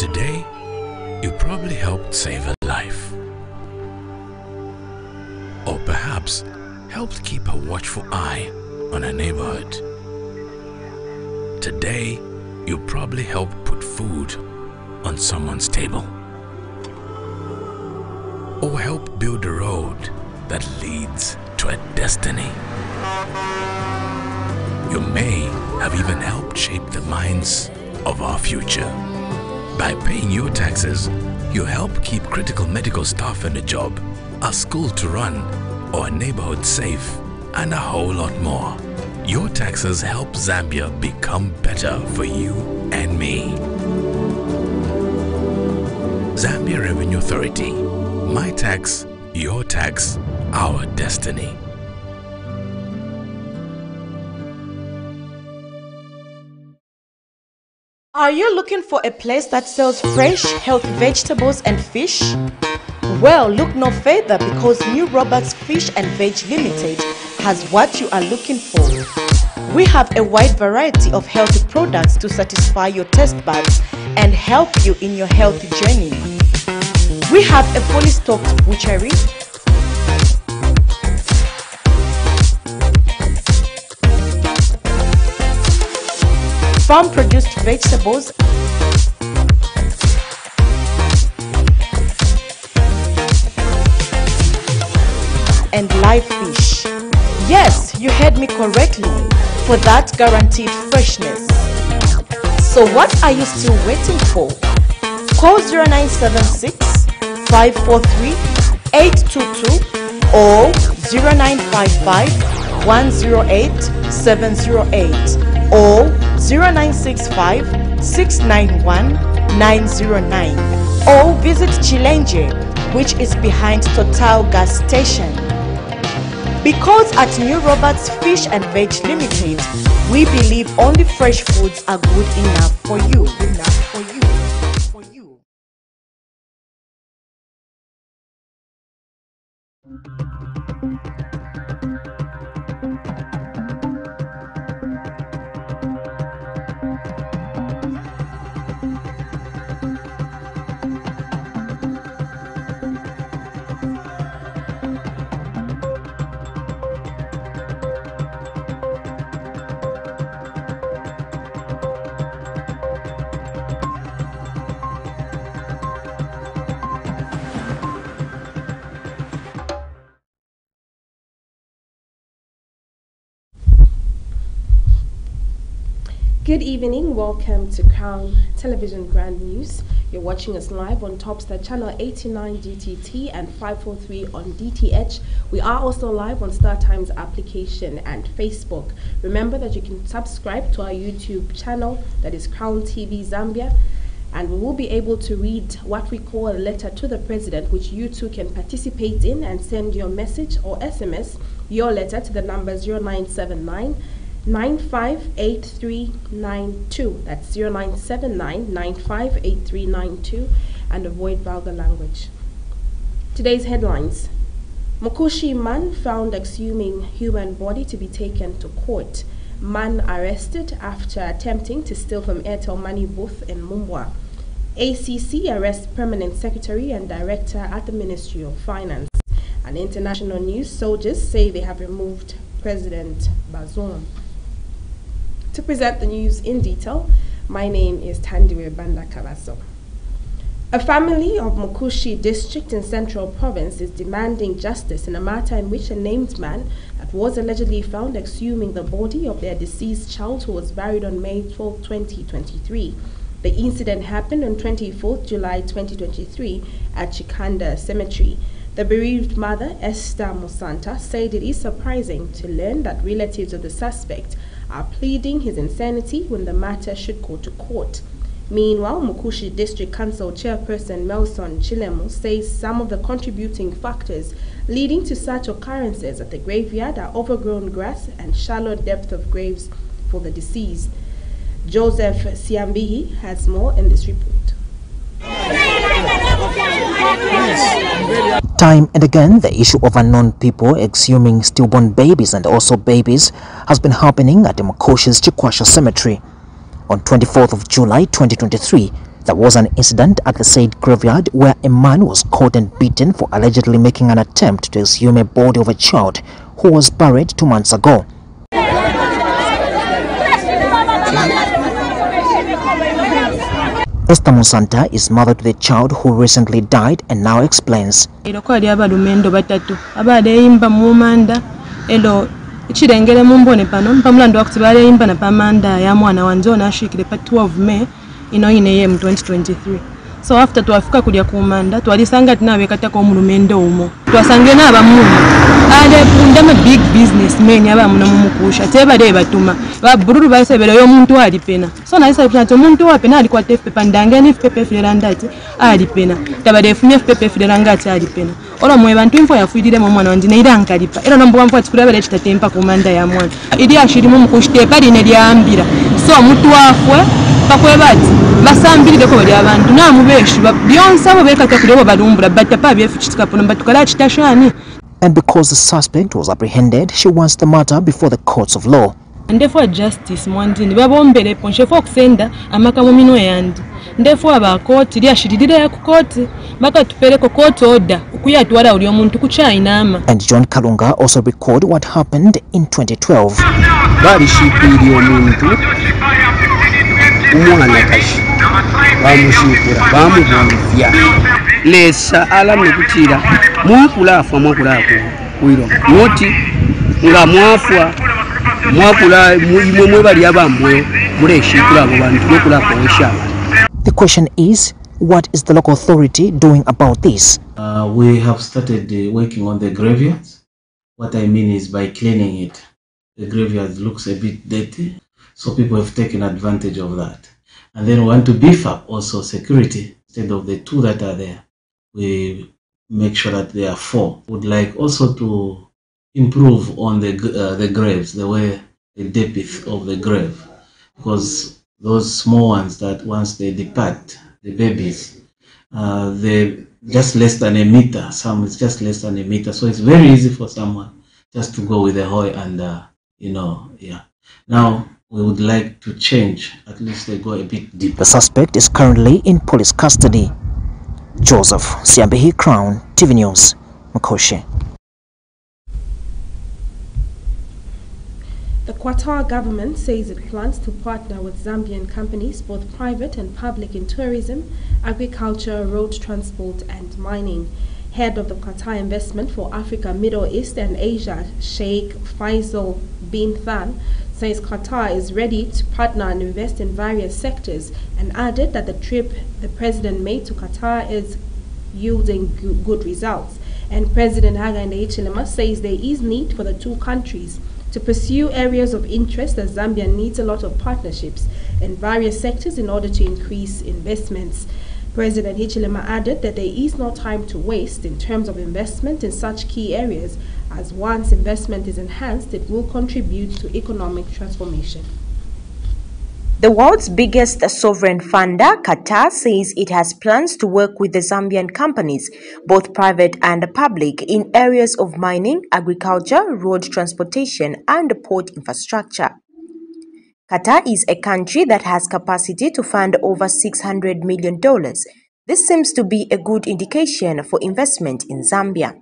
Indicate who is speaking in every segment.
Speaker 1: Today, you probably helped save a life. Or perhaps helped keep a watchful eye on a neighborhood. Today, you probably helped put food on someone's table. Or help build a road that leads to a destiny. You may have even helped shape the minds of our future. By paying your taxes, you help keep critical medical staff in a job, a school to run, or a neighborhood safe, and a whole lot more. Your taxes help Zambia become better for you and me. Zambia Revenue Authority. My tax, your tax, our destiny.
Speaker 2: Are you looking for a place that sells fresh, healthy vegetables and fish? Well, look no further, because New Roberts Fish and Veg Limited has what you are looking for. We have a wide variety of healthy products to satisfy your taste buds and help you in your healthy journey. We have a fully stocked butchery, farm-produced vegetables, and live fish. Yes, you heard me correctly, for that guaranteed freshness. So what are you still waiting for? Call 0976 543 822 or 0955 108 708 or 0965 691 909, or visit Chilenje, which is behind Total Gas Station. Because at New Roberts Fish and Veg Limited, we believe only fresh foods are good enough for you.
Speaker 3: Good evening, welcome to Crown Television Grand News. You're watching us live on Topstar Channel 89 DTT and 543 on DTH. We are also live on StarTimes application and Facebook. Remember that you can subscribe to our YouTube channel, that is Crown TV Zambia, and we will be able to read what we call a letter to the president, which you too can participate in and send your message or SMS your letter to the number 0979 958392. That's 0979 958392, and avoid vulgar language. Today's headlines: Mukushi man found exhuming human body to be taken to court. Man arrested after attempting to steal from Airtel money booth in Mumbwa. ACC arrests permanent secretary and director at the Ministry of Finance. And international news: soldiers say they have removed President Bazoum. To present the news in detail, my name is Thandiwe Banda Kabaso. A family of Mukushi district in Central Province is demanding justice in a matter in which a named man that was allegedly found exhuming the body of their deceased child who was buried on May 12, 2023. The incident happened on 24th July 2023 at Chikanda Cemetery. The bereaved mother, Esther Musanta, said it is surprising to learn that relatives of the suspect are pleading his insanity when the matter should go to court. Meanwhile, Mukushi District Council Chairperson Melson Chilemu says some of the contributing factors leading to such occurrences at the graveyard are overgrown grass and shallow depth of graves for the deceased. Joseph Siambihi has more in this report.
Speaker 4: Time and again, the issue of unknown people exhuming stillborn babies and also babies has been happening at the Mukoshi's Chikwasha Cemetery. On 24th of July 2023, There was an incident at the said graveyard where a man was caught and beaten for allegedly making an attempt to exhume a body of a child who was buried 2 months ago. Esther Musanta is mother to the child who recently died and now explains.
Speaker 5: Chirengere mumbone pano mpamulando wakuti balayimba na pamanda ya mwana wanje onashikire pa 12 May ino ine mu 2023. So after twafika kulya kumanda twalisanga tinawe katako omulumendo umo twasange n'abamuna ale pundama big businessmen abamuno mumukusha tebale batuma babururu basebera yo muntu ali pena so naisa pena to muntu wa pena ali kwa FPP ndangeni FPP filirandati ali pena tabale fumye FPP filirangati ali pena olo mwe bantu info yafuidire mu mwana wanje neira ankalipa era nombo bampo atikulabele kitatempa kumanda ya mwana ili ashiri mumukushite pali ne lyambira so mutu wafwe bakwebati basambirire ko bali abantu namubeshu byonsa bo bekata kulebo balumbura batapa byefuchitika pono batukala chitashani.
Speaker 4: And because the suspect was apprehended, she wants the matter before the courts of law.
Speaker 5: And therefore justice mwandini babombele ponshe fo kusenda amakamu mino yandi therefore aba court ili ashididire ya kukoti baka tupeleko court order ukuyatwala uli omuntu kuchainama.
Speaker 4: And John Kalunga also recalled what happened in 2012.
Speaker 6: Bali shipiri omuntu umwana kashi bamushikura bamubonvya lesa alamne kutira mwakulafa mwakulako kuiro noti nga mwakula imwe bali abamwe muleshikura abo bantu bekulako weshaba.
Speaker 4: The question is, what is the local authority doing about this?
Speaker 7: We have started working on the graveyards. What I mean is by cleaning it. The graveyard looks a bit dirty, so people have taken advantage of that. And then we want to beef up also security. Instead of the 2 that are there, we make sure that there are 4. Would like also to improve on the graves, the way the depth of the grave, because those small ones that once they depart, the babies, they're just less than a meter. Some is just less than a meter, so it's very easy for someone just to go with a hoe and yeah. Now we would like to change, at least they go a bit deeper.
Speaker 4: The suspect is currently in police custody. Joseph Siambehi, Crown TV News, Makoshe.
Speaker 3: The Qatar government says it plans to partner with Zambian companies, both private and public, in tourism, agriculture, road transport and mining. Head of the Qatar Investment for Africa, Middle East and Asia, Sheikh Faisal bin Than, says Qatar is ready to partner and invest in various sectors, and added that the trip the president made to Qatar is yielding good results. And President Hakainde Hichilema says there is need for the 2 countries to pursue areas of interest, as Zambia needs a lot of partnerships in various sectors in order to increase investments. President Hichilema added that there is no time to waste in terms of investment in such key areas, as once investment is enhanced, it will contribute to economic transformation.
Speaker 2: The world's biggest sovereign funder, Qatar, says it has plans to work with the Zambian companies, both private and public, in areas of mining, agriculture, road transportation, and port infrastructure. Qatar is a country that has capacity to fund over $600 million. This seems to be a good indication for investment in Zambia.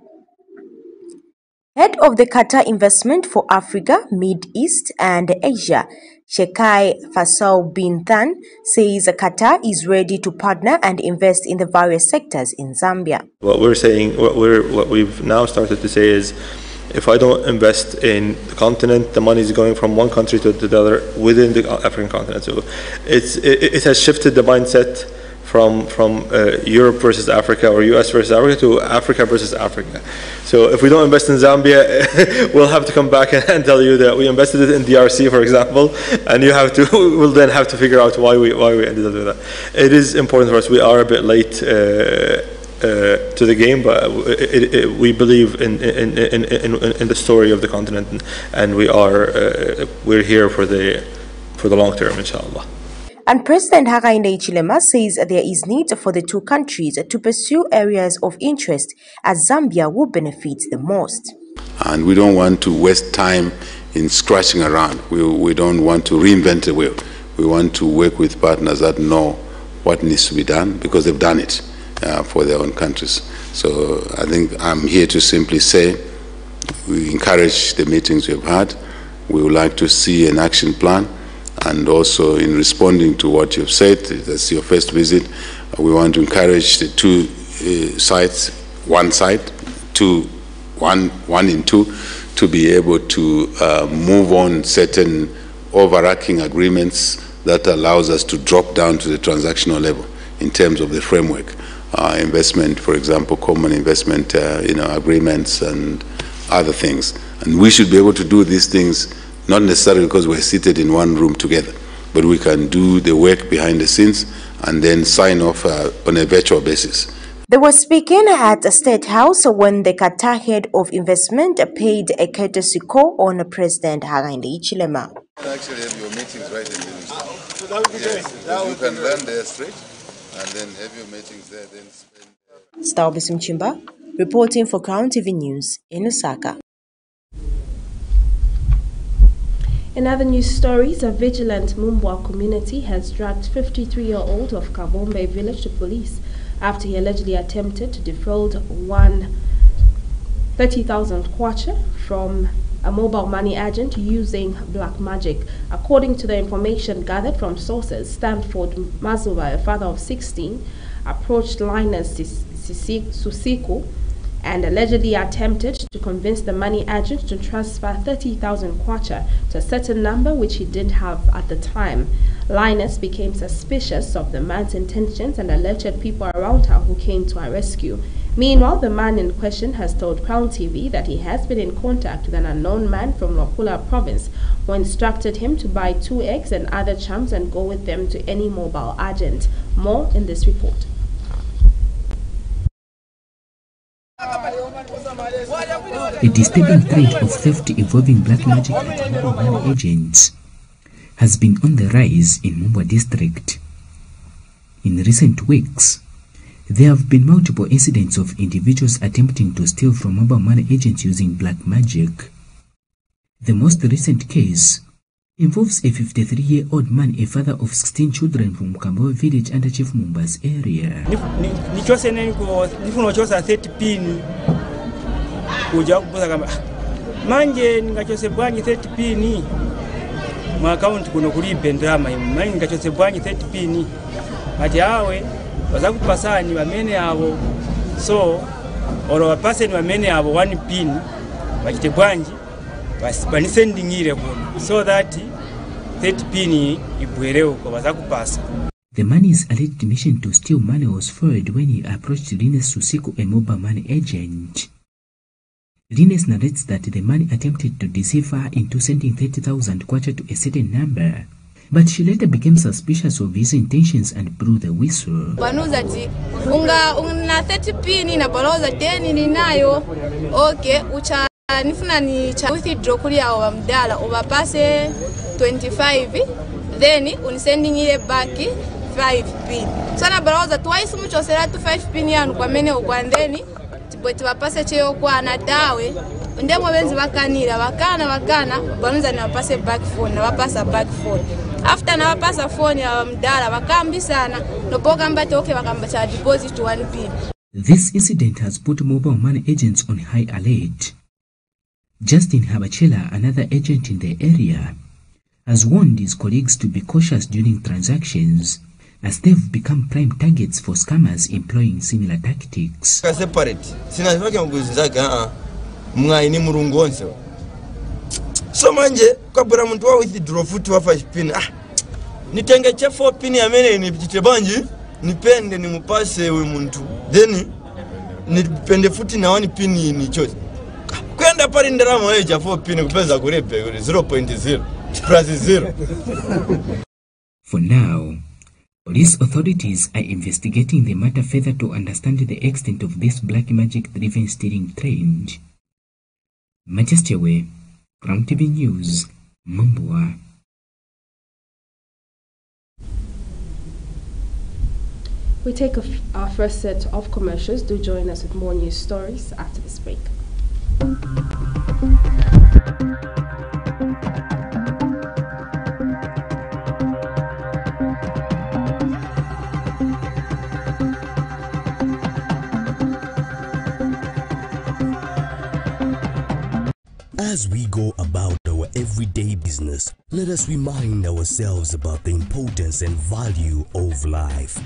Speaker 2: Head of the Qatar Investment for Africa, Mid East and Asia, Sheikh Faisal bin Than, says Qatar is ready to partner and invest in the various sectors in Zambia.
Speaker 8: What we're saying, what we've now started to say is, if I don't invest in the continent, the money is going from one country to the other within the African continent. So it has shifted the mindset from Europe versus Africa or US versus Africa to Africa versus Africa. So if we don't invest in Zambia, we'll have to come back and tell you that we invested it in DRC, for example, and we'll then have to figure out why we ended up doing that. It is important for us. We are a bit late to the game, but we believe in the story of the continent, and we're here for the long term, inshallah.
Speaker 2: And President Hakainde Hichilema says there is need for the 2 countries to pursue areas of interest, as Zambia will benefit the most.
Speaker 9: And we don't want to waste time in scratching around. We don't want to reinvent the wheel. We want to work with partners that know what needs to be done, because they've done it for their own countries. So I think I'm here to simply say we encourage the meetings we've had. We would like to see an action plan, and also in responding to what you've said, that's your first visit, we want to encourage the two sides, one side, one in two, to be able to move on certain overarching agreements that allows us to drop down to the transactional level in terms of the framework. Investment, for example, common investment agreements and other things. And we should be able to do these things not necessarily because we're seated in one room together, but we can do the work behind the scenes and then sign off on a virtual basis.
Speaker 2: They were speaking at a State House when the Qatar head of investment paid a courtesy call on President Hakainde Hichilema.
Speaker 9: Actually have your meetings right in the yes, you can learn there straight and then have your meetings there, then spend.
Speaker 2: Stalbis Mchimba, reporting for Crown TV News in Lusaka.
Speaker 3: In other news stories, a vigilant Mumbwa community has dragged 53-year-old of Kabombe village to police after he allegedly attempted to defraud 30,000 kwacha from a mobile money agent using black magic. According to the information gathered from sources, Stanford Mazuba, a father of 16, approached Linus Susiku and allegedly attempted to convince the money agent to transfer 30,000 kwacha to a certain number which he didn't have at the time. Linus became suspicious of the man's intentions and alerted people around her who came to her rescue. Meanwhile, the man in question has told Crown TV that he has been in contact with an unknown man from Luapula province who instructed him to buy 2 eggs and other charms and go with them to any mobile agent. More in this report.
Speaker 10: A disturbing trend of theft involving black magic and mobile money agents has been on the rise in Mumbwa district. In recent weeks, there have been multiple incidents of individuals attempting to steal from mobile money agents using black magic. The most recent case involves a 53-year-old man, a father of 16 children from Kambo village under Chief Mumba's area.
Speaker 11: Manje ngachose bwanyi 30 pini mu account kuno kulibe ndrama manje ngachose bwanyi 30 pini ati awe bazakupasani bamene abo so oro wapase ni bamene abo 1 pin bachite bwanyi banisendingire kuno so that 30 pini ibwereo ko bazakupasa.
Speaker 10: The man's alleged mission to steal money was foiled when he approached Linus Susiku, a mobile money agent. Linus narrates that the man attempted to deceive her into sending 30,000 kwacha to a certain number, but she later became suspicious of his intentions and blew the whistle.
Speaker 12: Banuzati una 30 pini na baloza 10 ninayo okay ucha nifuna ni cha withdraw kuli ya mdala ubapase 25 then unisending ile baki 5 pini sana baloza twice mucho seratu 5 pini yanu kwa mene ukwandeni tibweti bapase cheyo kwa na dawe ndemo benzi bakanira bakana banuza ni bapase back phone na bapasa back phone after na bapasa phone ya mdala bakambi sana nopoka mbate okay bakamba cha deposit 1 pin.
Speaker 10: This incident has put mobile money agents on high alert. Justin Habachela, another agent in the area, has warned his colleagues to be cautious during transactions as they've become prime targets for scammers employing similar tactics.
Speaker 13: Separate. Sinazivake mkuzizaga mwaini murungonse. So manje kabura muntu wa withdraw futi wa 5 pin. Nitenge che 4 pin ya mene ni bijite banji nipende ni mupase we muntu. Then nipende futi na 1 pin ni chote. Kwenda pale ndarama wewe cha 4 pin kupeza kulipe 0.0 plus 0.
Speaker 10: For now, police authorities are investigating the matter further to understand the extent of this black magic-driven stealing trend. Thandiwe, Crown TV News, Mumbwa.
Speaker 3: We take our first set of commercials. Do join us with more news stories after this break.
Speaker 14: As we go about our everyday business, let us remind ourselves about the importance and value of life.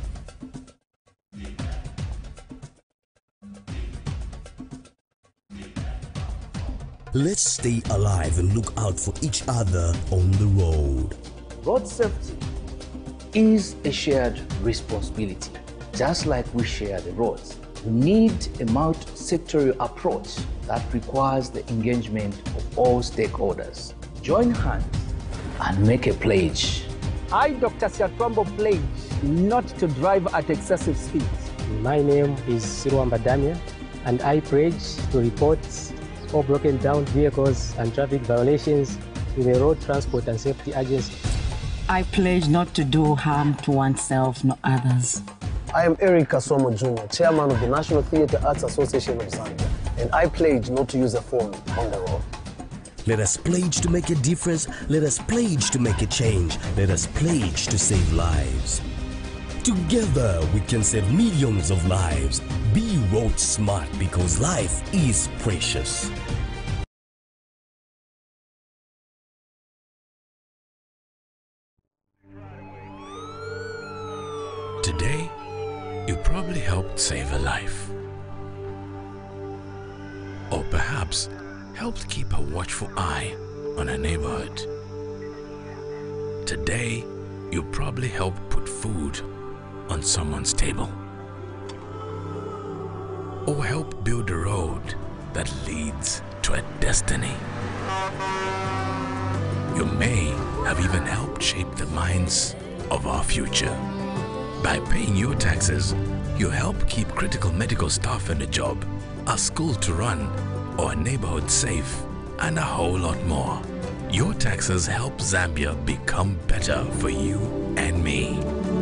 Speaker 14: Let's stay alive and look out for each other on the road.
Speaker 15: Road safety is a shared responsibility. Just like we share the roads, we need a multi-sectorial approach that requires the engagement of all stakeholders. Join hands and make a pledge.
Speaker 16: I, Dr. Siatwambo, pledge not to drive at excessive speeds.
Speaker 17: My name is Siruamba Daniel, and I pledge to report all broken down vehicles and traffic violations to the Road Transport and Safety Agency.
Speaker 18: I pledge not to do harm to oneself nor others.
Speaker 19: I am Eric Kasomo Jr., Chairman of the National Theatre Arts Association of Zambia, and I pledge not to use a phone on the road.
Speaker 14: Let us pledge to make a difference. Let us pledge to make a change. Let us pledge to save lives. Together we can save millions of lives. Be road smart because life is precious.
Speaker 1: Today, you probably helped save a life. Or perhaps helped keep a watchful eye on a neighborhood. Today, you probably helped put food on someone's table. Or help build a road that leads to a destiny. You may have even helped shape the minds of our future. By paying your taxes, you help keep critical medical staff in a job, a school to run, or a neighborhood safe, and a whole lot more. Your taxes help Zambia become better for you and me.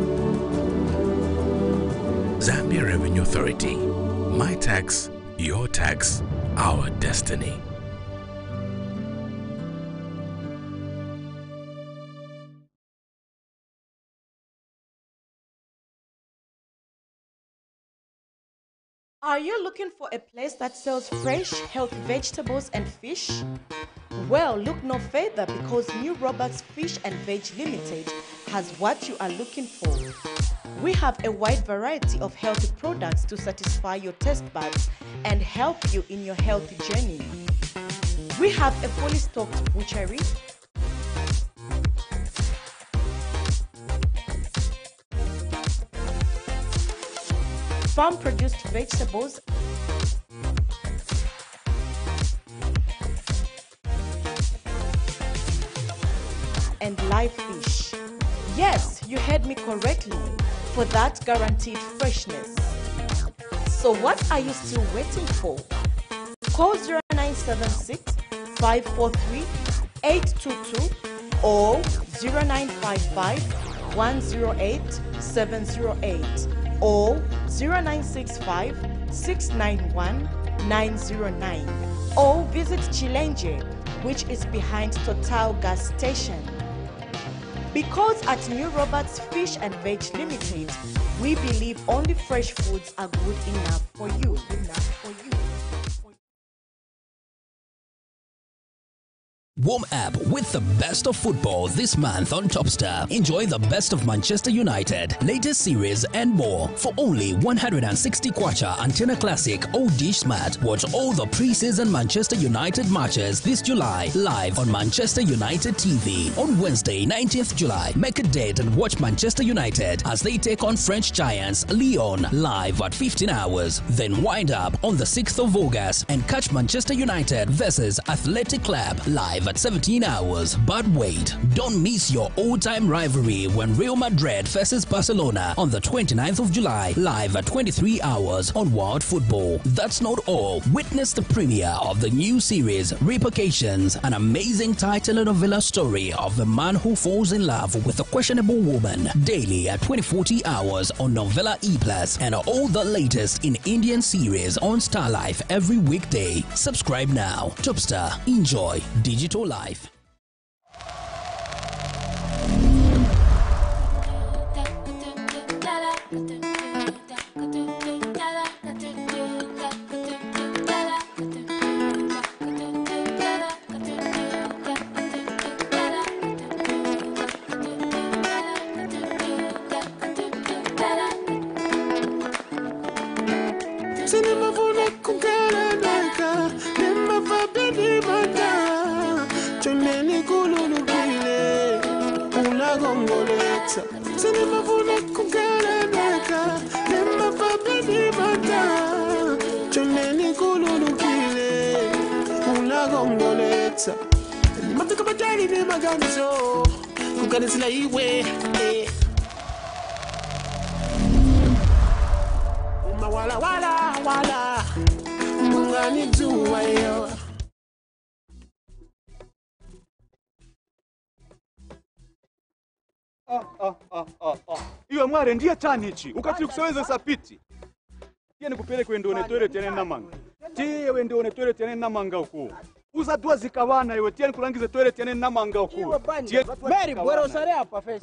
Speaker 1: Zambia Revenue Authority. My tax, your tax, our destiny.
Speaker 2: Are you looking for a place that sells fresh, healthy vegetables and fish? Well, look no further because New Roberts Fish and Veg Limited has what you are looking for. We have a wide variety of healthy products to satisfy your taste buds and help you in your healthy journey. We have a fully stocked butchery, farm-produced vegetables, and live fish. Yes, you heard me correctly, for that guaranteed freshness. So what are you still waiting for? Call 0976 543 822 or 0955 108 708 or 0965 691 909 or visit Chilenje, which is behind Total Gas Station. Because at New Roberts Fish and Veg Limited, we believe only fresh foods are good enough for you.
Speaker 20: Warm up with the best of football this month on Topstar. Enjoy the best of Manchester United, latest series and more for only 160 kwacha antenna classic O-Dish Smart. Watch all the pre-season Manchester United matches this July live on Manchester United TV. On Wednesday, 19th July, make a date and watch Manchester United as they take on French giants Lyon live at 15 hours. Then wind up on the 6th of August and catch Manchester United versus Athletic Club live at 17 hours. But wait, don't miss your all-time rivalry when Real Madrid faces Barcelona on the 29th of July live at 23 hours on World Football. That's not all. Witness the premiere of the new series Repercussions, an amazing Thai telenovela story of a man who falls in love with a questionable woman, daily at 2040 hours on Novella E+, and all the latest in Indian series on Star Life every weekday. Subscribe now. Topstar. Enjoy digital life.
Speaker 21: unagongoleta sinimafuna kukeleleka nemafabeni banda choneni kululukile unagongoleta nimafika batali ni maganizo kuganisila iwe wala wala wala mungani juwa yo.
Speaker 22: Iwe mware ndiye tanichi ukati kuseweza sapiti tiye nikupeleke wende one toilet yane namanga tiye wende one toilet yane namanga uku uza dua zikawana iwe tiye nikulangize toilet yane namanga uku
Speaker 23: Mary bwero sare hapa face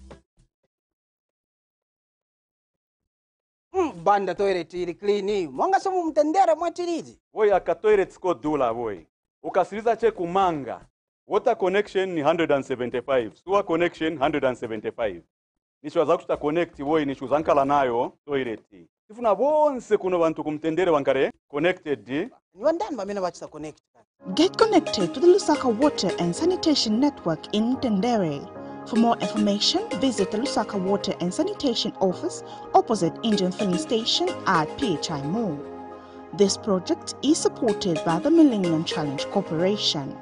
Speaker 23: Banda toilet ili clean mwanga somu mtendere mwatirizi
Speaker 22: woi aka toilet sko dula woi ukasiriza che kumanga water connection ni 175 sewer connection 175 nishoza kuta connect woi nishuzankala nayo toilet ifuna bonse kuno bantu kumtendere wankare connected
Speaker 23: niwandani bamena bachisa connect.
Speaker 24: Get connected to the Lusaka Water and Sanitation Network in Thandiwe. For more information, visit the Lusaka Water and Sanitation Office opposite Indian Filling Station at PHI Mall. This project is supported by the Millennium Challenge Corporation.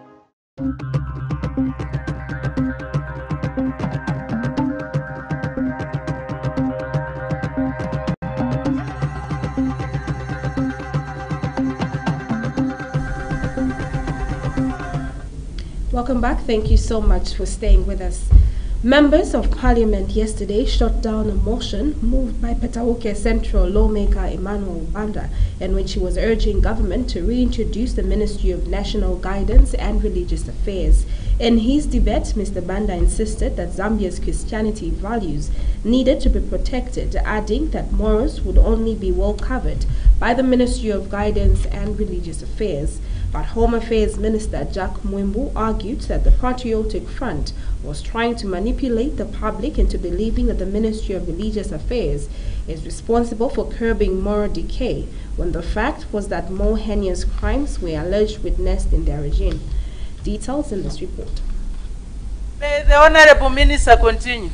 Speaker 3: Welcome back. Thank you so much for staying with us. Members of Parliament yesterday shot down a motion moved by Petauke Central lawmaker Emmanuel Banda, in which he was urging government to reintroduce the Ministry of National Guidance and Religious Affairs. In his debate, Mr. Banda insisted that Zambia's Christianity values needed to be protected, adding that morals would only be well covered by the Ministry of Guidance and Religious Affairs. But Home Affairs Minister Jack Mwimbu argued that the Patriotic Front was trying to manipulate the public into believing that the Ministry of Religious Affairs is responsible for curbing moral decay, when the fact was that more heinous crimes were alleged witnessed in their regime. Details in this report.
Speaker 25: May the Honorable Minister continue.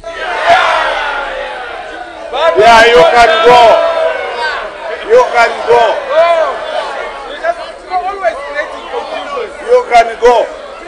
Speaker 26: Yeah, you can go. You can go. You can go.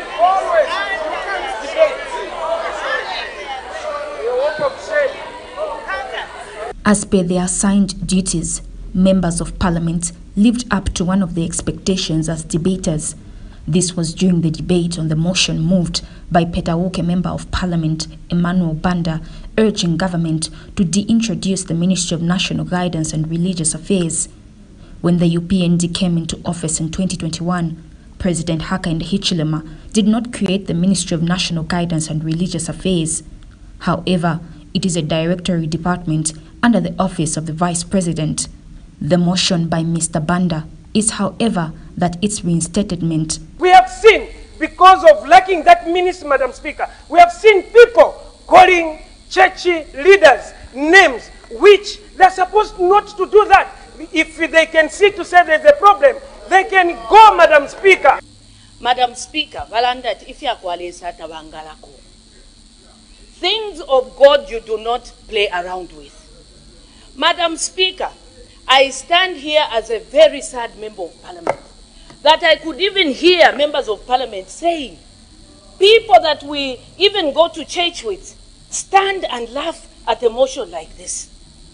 Speaker 27: As per their assigned duties, members of parliament lived up to one of the expectations as debaters. This was during the debate on the motion moved by Petauke Member of Parliament Emmanuel Banda, urging government to deintroduce the Ministry of National Guidance and Religious Affairs. When the UPND came into office in 2021, President Hakainde Hichilema did not create the Ministry of National Guidance and Religious Affairs. However, it is a directory department under the office of the Vice President. The motion by Mr. Banda is, however, that its reinstatement.
Speaker 23: We have seen, because of lacking that ministry, Madam Speaker, we have seen people calling church leaders names which they're supposed not to do that. If they can see to say there's a problem, they can go, Madam Speaker.
Speaker 28: Madam Speaker, Valandat, if you are Bangalako. Things of God you do not play around with. Madam Speaker, I stand here as a very sad member of Parliament, that I could even hear members of Parliament saying, people that we even go to church with stand and laugh at a motion like this.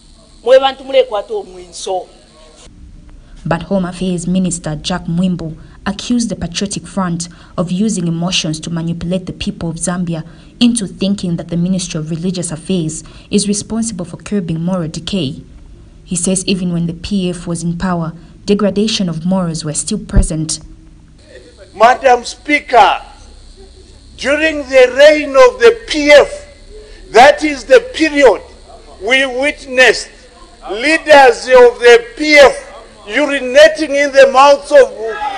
Speaker 27: But Home Affairs Minister Jack Mwimbu accused the Patriotic Front of using emotions to manipulate the people of Zambia into thinking that the Ministry of Religious Affairs is responsible for curbing moral decay. He says even when the PF was in power, degradation of morals were still present.
Speaker 26: Madam Speaker, during the reign of the PF, that is the period we witnessed leaders of the PF urinating in the mouths of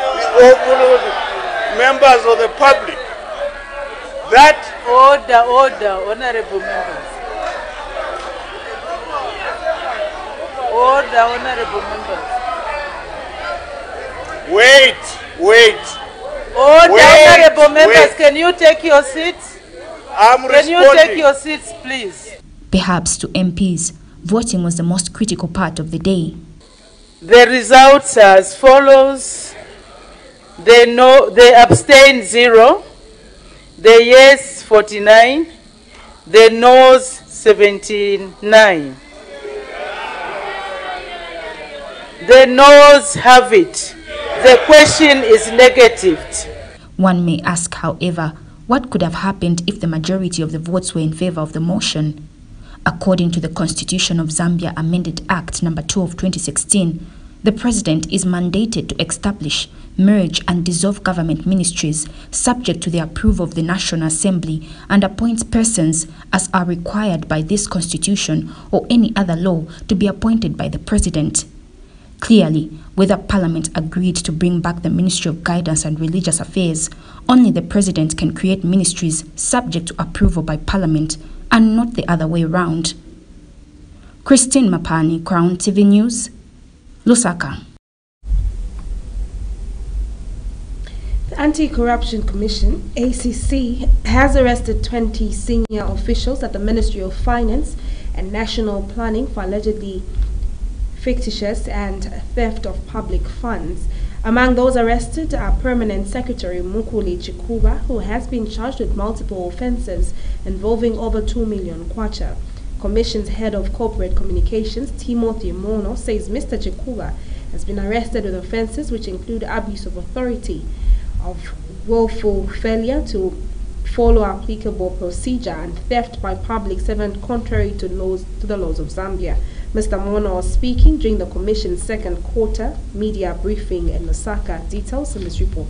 Speaker 26: members of the public. That
Speaker 25: order, honorable members. Order, honorable members.
Speaker 26: Wait.
Speaker 25: Order, honorable members. Can you take your seats?
Speaker 26: I'm
Speaker 25: Can you
Speaker 26: responding.
Speaker 25: take your seats, please?
Speaker 27: Perhaps to MPs, voting was the most critical part of the day.
Speaker 25: The results are as follows. They abstained 0, the yes 49, the no's 79. The no's have it. The question is negative.
Speaker 27: One may ask, however, what could have happened if the majority of the votes were in favor of the motion? According to the Constitution of Zambia Amended Act No. 2 of 2016, the President is mandated to establish, merge and dissolve government ministries subject to the approval of the National Assembly and appoints persons as are required by this Constitution or any other law to be appointed by the President. Clearly, whether Parliament agreed to bring back the Ministry of Guidance and Religious Affairs, only the President can create ministries subject to approval by Parliament and not the other way round. Christine Mapani, Crown TV News, Lusaka.
Speaker 3: The Anti-Corruption Commission, ACC, has arrested 20 senior officials at the Ministry of Finance and National Planning for allegedly fictitious and theft of public funds. Among those arrested are Permanent Secretary Mukuli Chikuba, who has been charged with multiple offences involving over 2 million kwacha. Commission's Head of Corporate Communications, Timothy Mono, says Mr. Chikuba has been arrested with offences which include abuse of authority, of willful failure to follow applicable procedure, and theft by public servant contrary to the laws of Zambia. Mr. Mono was speaking during the Commission's second quarter media briefing in Lusaka. Details in this report.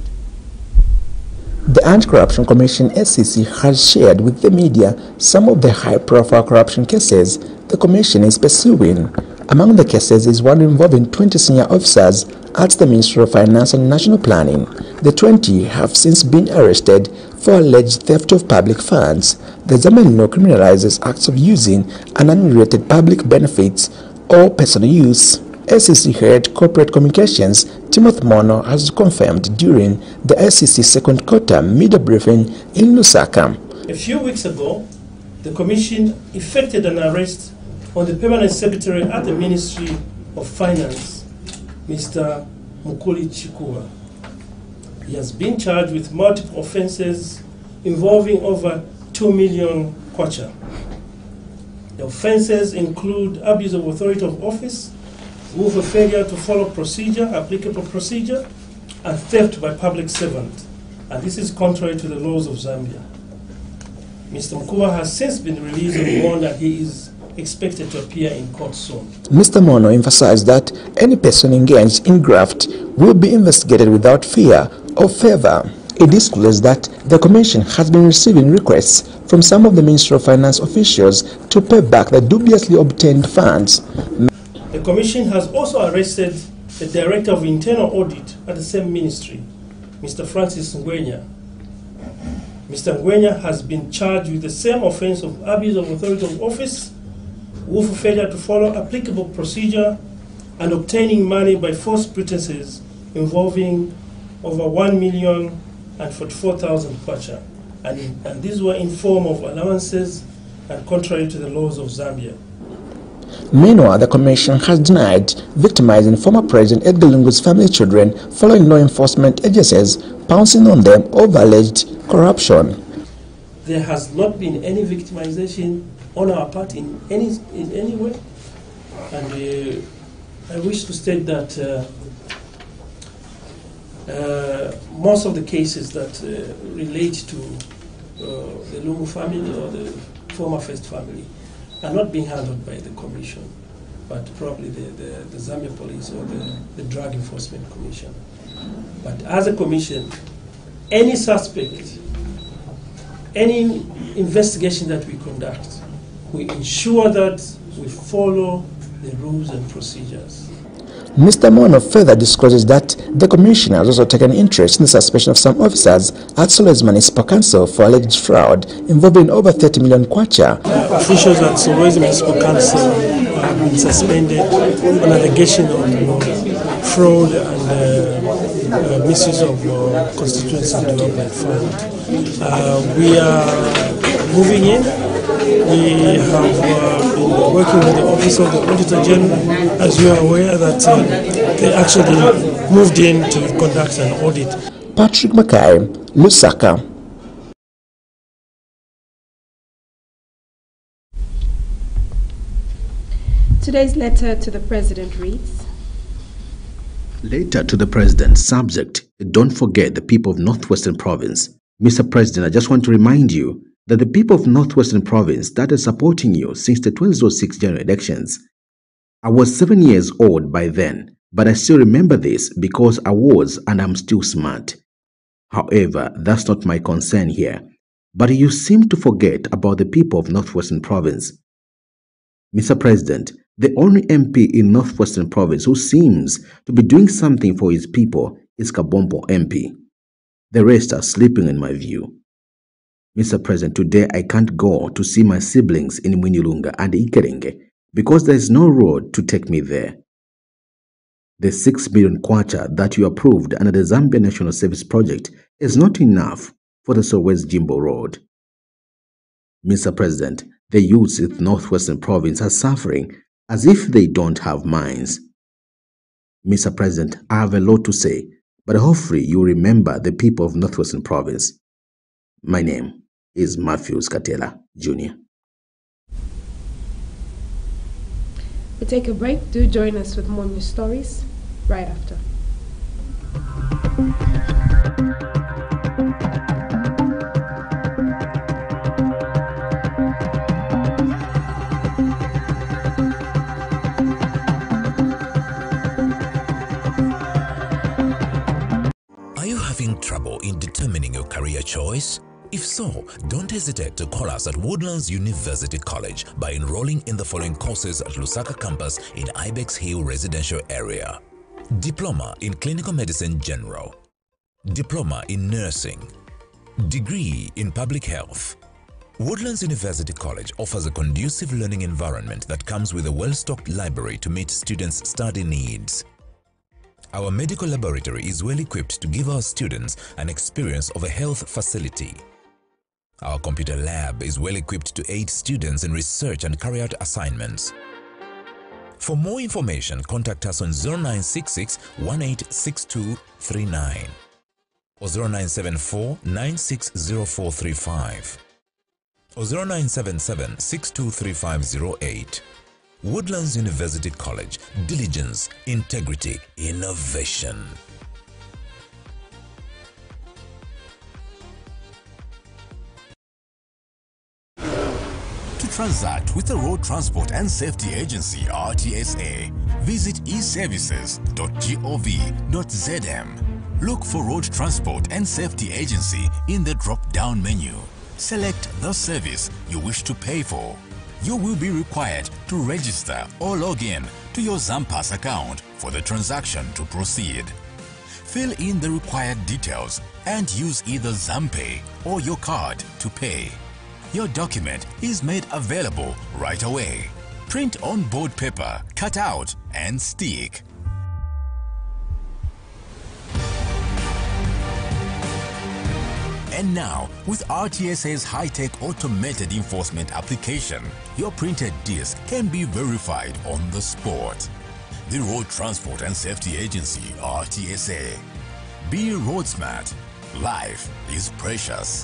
Speaker 4: The Anti-Corruption Commission (SCC) has shared with the media some of the high-profile corruption cases the Commission is pursuing. Among the cases is one involving 20 senior officers at the Ministry of Finance and National Planning. The 20 have since been arrested for alleged theft of public funds. The Zambian law criminalizes acts of using unremunerated public benefits or personal use. SCC Head Corporate Communications Timothy Mono has confirmed during the SCC second quarter media briefing in Lusaka.
Speaker 5: A few weeks ago, the Commission effected an arrest on the Permanent Secretary at the Ministry of Finance, Mr. Mukuli Chikuba. He has been charged with multiple offences involving over 2 million kwacha. The offences include abuse of authority of office, willful failure to follow applicable procedure, and theft by public servant. And this is contrary to the laws of Zambia. Mr. Mkuba has since been released and warned that he is expected to appear in court soon.
Speaker 4: Mr. Mono emphasized that any person engaged in graft will be investigated without fear or favor. He disclosed that the Commission has been receiving requests from some of the Ministry of Finance officials to pay back the dubiously obtained funds.
Speaker 5: The Commission has also arrested the Director of Internal Audit at the same ministry, Mr. Francis Ngwenya. Mr. Ngwenya has been charged with the same offense of abuse of authority of office, willful failure to follow applicable procedure, and obtaining money by false pretenses involving over 1,044,000 kwacha. And these were in form of allowances and contrary to the laws of Zambia.
Speaker 4: Meanwhile, the Commission has denied victimizing former President Edgar Lungu's family children following law enforcement agencies pouncing on them over alleged corruption.
Speaker 5: There has not been any victimization on our part in any way, and I wish to state that most of the cases that relate to the Lungu family or the former First family are not being handled by the Commission, but probably the Zambia Police or the Drug Enforcement Commission. But as a Commission, any suspect, any investigation that we conduct, we ensure that we follow the rules and procedures.
Speaker 4: Mr. Mono further discloses that the Commission has also taken interest in the suspension of some officers at Solwezi Municipal Council for alleged fraud involving over 30 million kwacha.
Speaker 5: Officials at Solwezi Municipal Council have been suspended on allegation of fraud and misuse of constituency development fund. We are
Speaker 23: moving in. We have been working with the Office of the Auditor General, as you are aware that they actually moved in to conduct an audit.
Speaker 4: Patrick Mackay, Lusaka.
Speaker 3: Today's letter to the President reads,
Speaker 6: Letter to the President, subject, don't forget the people of Northwestern Province. Mr. President, I just want to remind you that the people of Northwestern Province started supporting you since the 2006 general elections. I was 7 years old by then, but I still remember this because I was and I'm still smart. However, that's not my concern here. But you seem to forget about the people of Northwestern Province. Mr. President, the only MP in Northwestern Province who seems to be doing something for his people is Kabompo MP. The rest are sleeping in my view. Mr. President, today I can't go to see my siblings in Mwinyulunga and Ikerenge because there is no road to take me there. The 6 billion kwacha that you approved under the Zambia National Service Project is not enough for the Solwezi Jimbo Road. Mr. President, the youths in Northwestern Province are suffering as if they don't have minds. Mr. President, I have a lot to say, but hopefully you remember the people of Northwestern Province. My name is Matthews Katela, Jr.
Speaker 3: we take a break. Do join us with more news stories right after.
Speaker 1: Are you having trouble in determining your career choice? If so, don't hesitate to call us at Woodlands University College by enrolling in the following courses at Lusaka campus in Ibex Hill residential area. Diploma in Clinical Medicine General, Diploma in Nursing, Degree in Public Health. Woodlands University College offers a conducive learning environment that comes with a well-stocked library to meet students' study needs. Our medical laboratory is well equipped to give our students an experience of a health facility. Our computer lab is well equipped to aid students in research and carry out assignments. For more information, contact us on 0966 186239 or 0974 960435 or 0977 623508. Woodlands University College, diligence, integrity, innovation.
Speaker 7: To transact with the Road Transport and Safety Agency RTSA, visit eservices.gov.zm. Look for Road Transport and Safety Agency in the drop-down menu. Select the service you wish to pay for. You will be required to register or log in to your Zampass account for the transaction to proceed. Fill in the required details and use either Zampay or your card to pay. Your document is made available right away. Print on board paper, cut out and stick. And now, with RTSA's high-tech automated enforcement application, your printed disc can be verified on the spot. The Road Transport and Safety Agency, RTSA. Be road smart. Life is precious.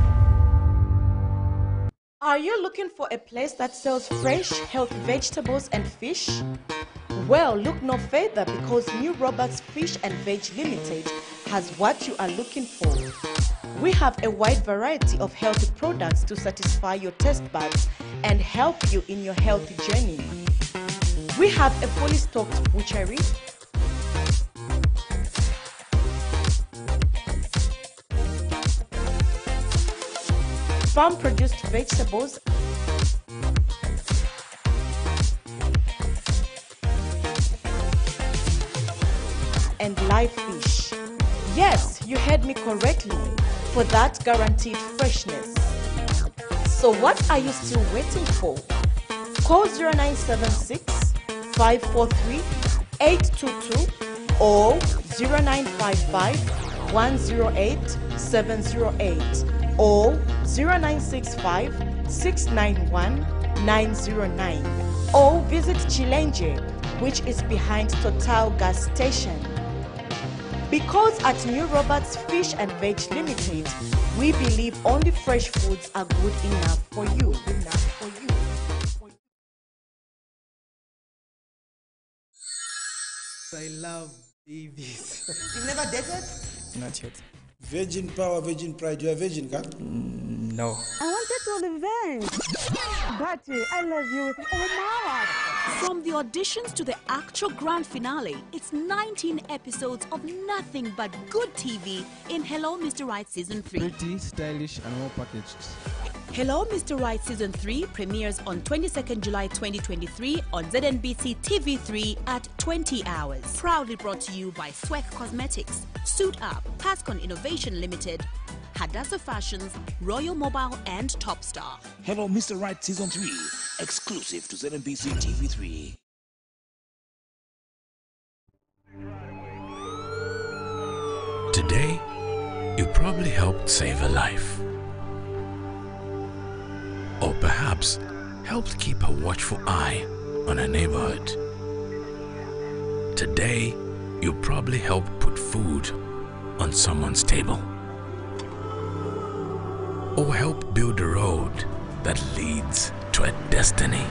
Speaker 2: Are you looking for a place that sells fresh, healthy vegetables and fish? Well, look no further because New Roberts Fish and Veg Limited has what you are looking for. We have a wide variety of healthy products to satisfy your taste buds and help you in your healthy journey. We have a fully stocked butchery, farm-produced vegetables, and live fish. Yes, you heard me correctly, for that guaranteed freshness. So what are you still waiting for? Call 0976 543 822 or 0955 108 708 or 0965 691 909 or visit Chilenje, which is behind Total Gas Station. Because at New Roberts Fish and Veg Limited, we believe only fresh foods are good enough for you.
Speaker 8: I love babies.
Speaker 9: You've never dated?
Speaker 8: Not yet. Virgin power, virgin pride. You are virgin, huh? No.
Speaker 10: I wanted to revenge. Bati, I love you with all my heart.
Speaker 11: From the auditions to the actual grand finale, it's 19 episodes of nothing but good TV in Hello Mr. Right Season 3.
Speaker 8: Pretty, stylish, and well packaged.
Speaker 11: Hello Mr. Right Season 3 premieres on 22nd July 2023 on ZNBC TV3 at 20 hours. Proudly brought to you by Swek Cosmetics, Suit Up, Pascon Innovation Limited, Hadassah Fashions, Royal Mobile, and Topstar.
Speaker 12: Hello Mr. Right Season 3, exclusive to ZNBC TV3.
Speaker 1: Today, you probably helped save a life. Or perhaps helped keep a watchful eye on a neighborhood. Today, you probably helped put food on someone's table. Or help build a road that leads to a destiny.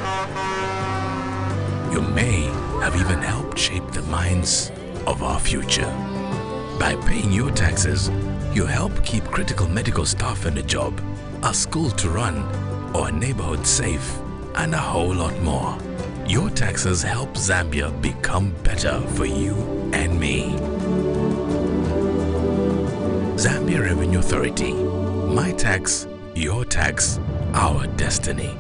Speaker 1: You may have even helped shape the minds of our future. By paying your taxes, you help keep critical medical staff in a job, a school to run, or a neighborhood safe, and a whole lot more. Your taxes help Zambia become better for you and me. Zambia Revenue Authority. My tax, your tax, our destiny.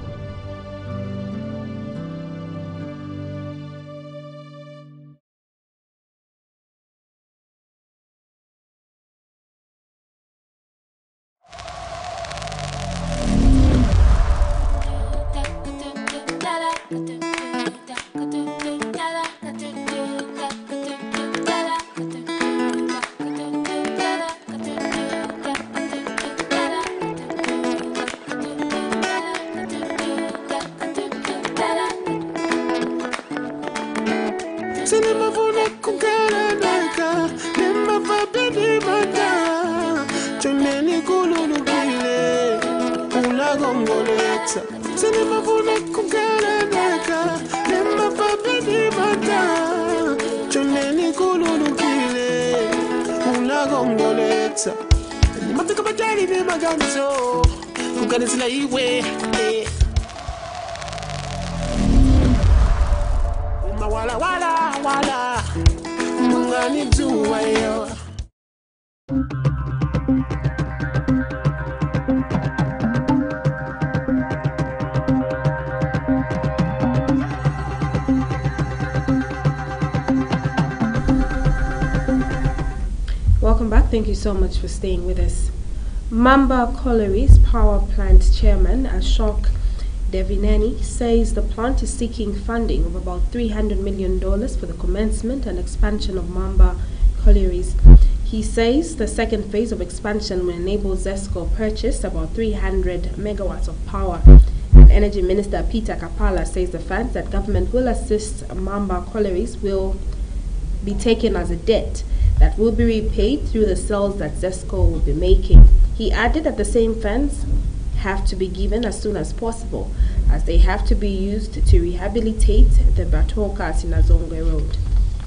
Speaker 3: Welcome back. Thank you so much for staying with us. Mamba Colliery's power plant chairman, Ashok Devineni, says the plant is seeking funding of about $300 million for the commencement and expansion of Mamba Collieries. He says the second phase of expansion will enable ZESCO purchase about 300 megawatts of power. Energy Minister Peter Kapala says the funds that government will assist Mamba Collieries will be taken as a debt that will be repaid through the sales that ZESCO will be making. He added that the same funds have to be given as soon as possible, as they have to be used to rehabilitate the Batoka Sinazongwe Road.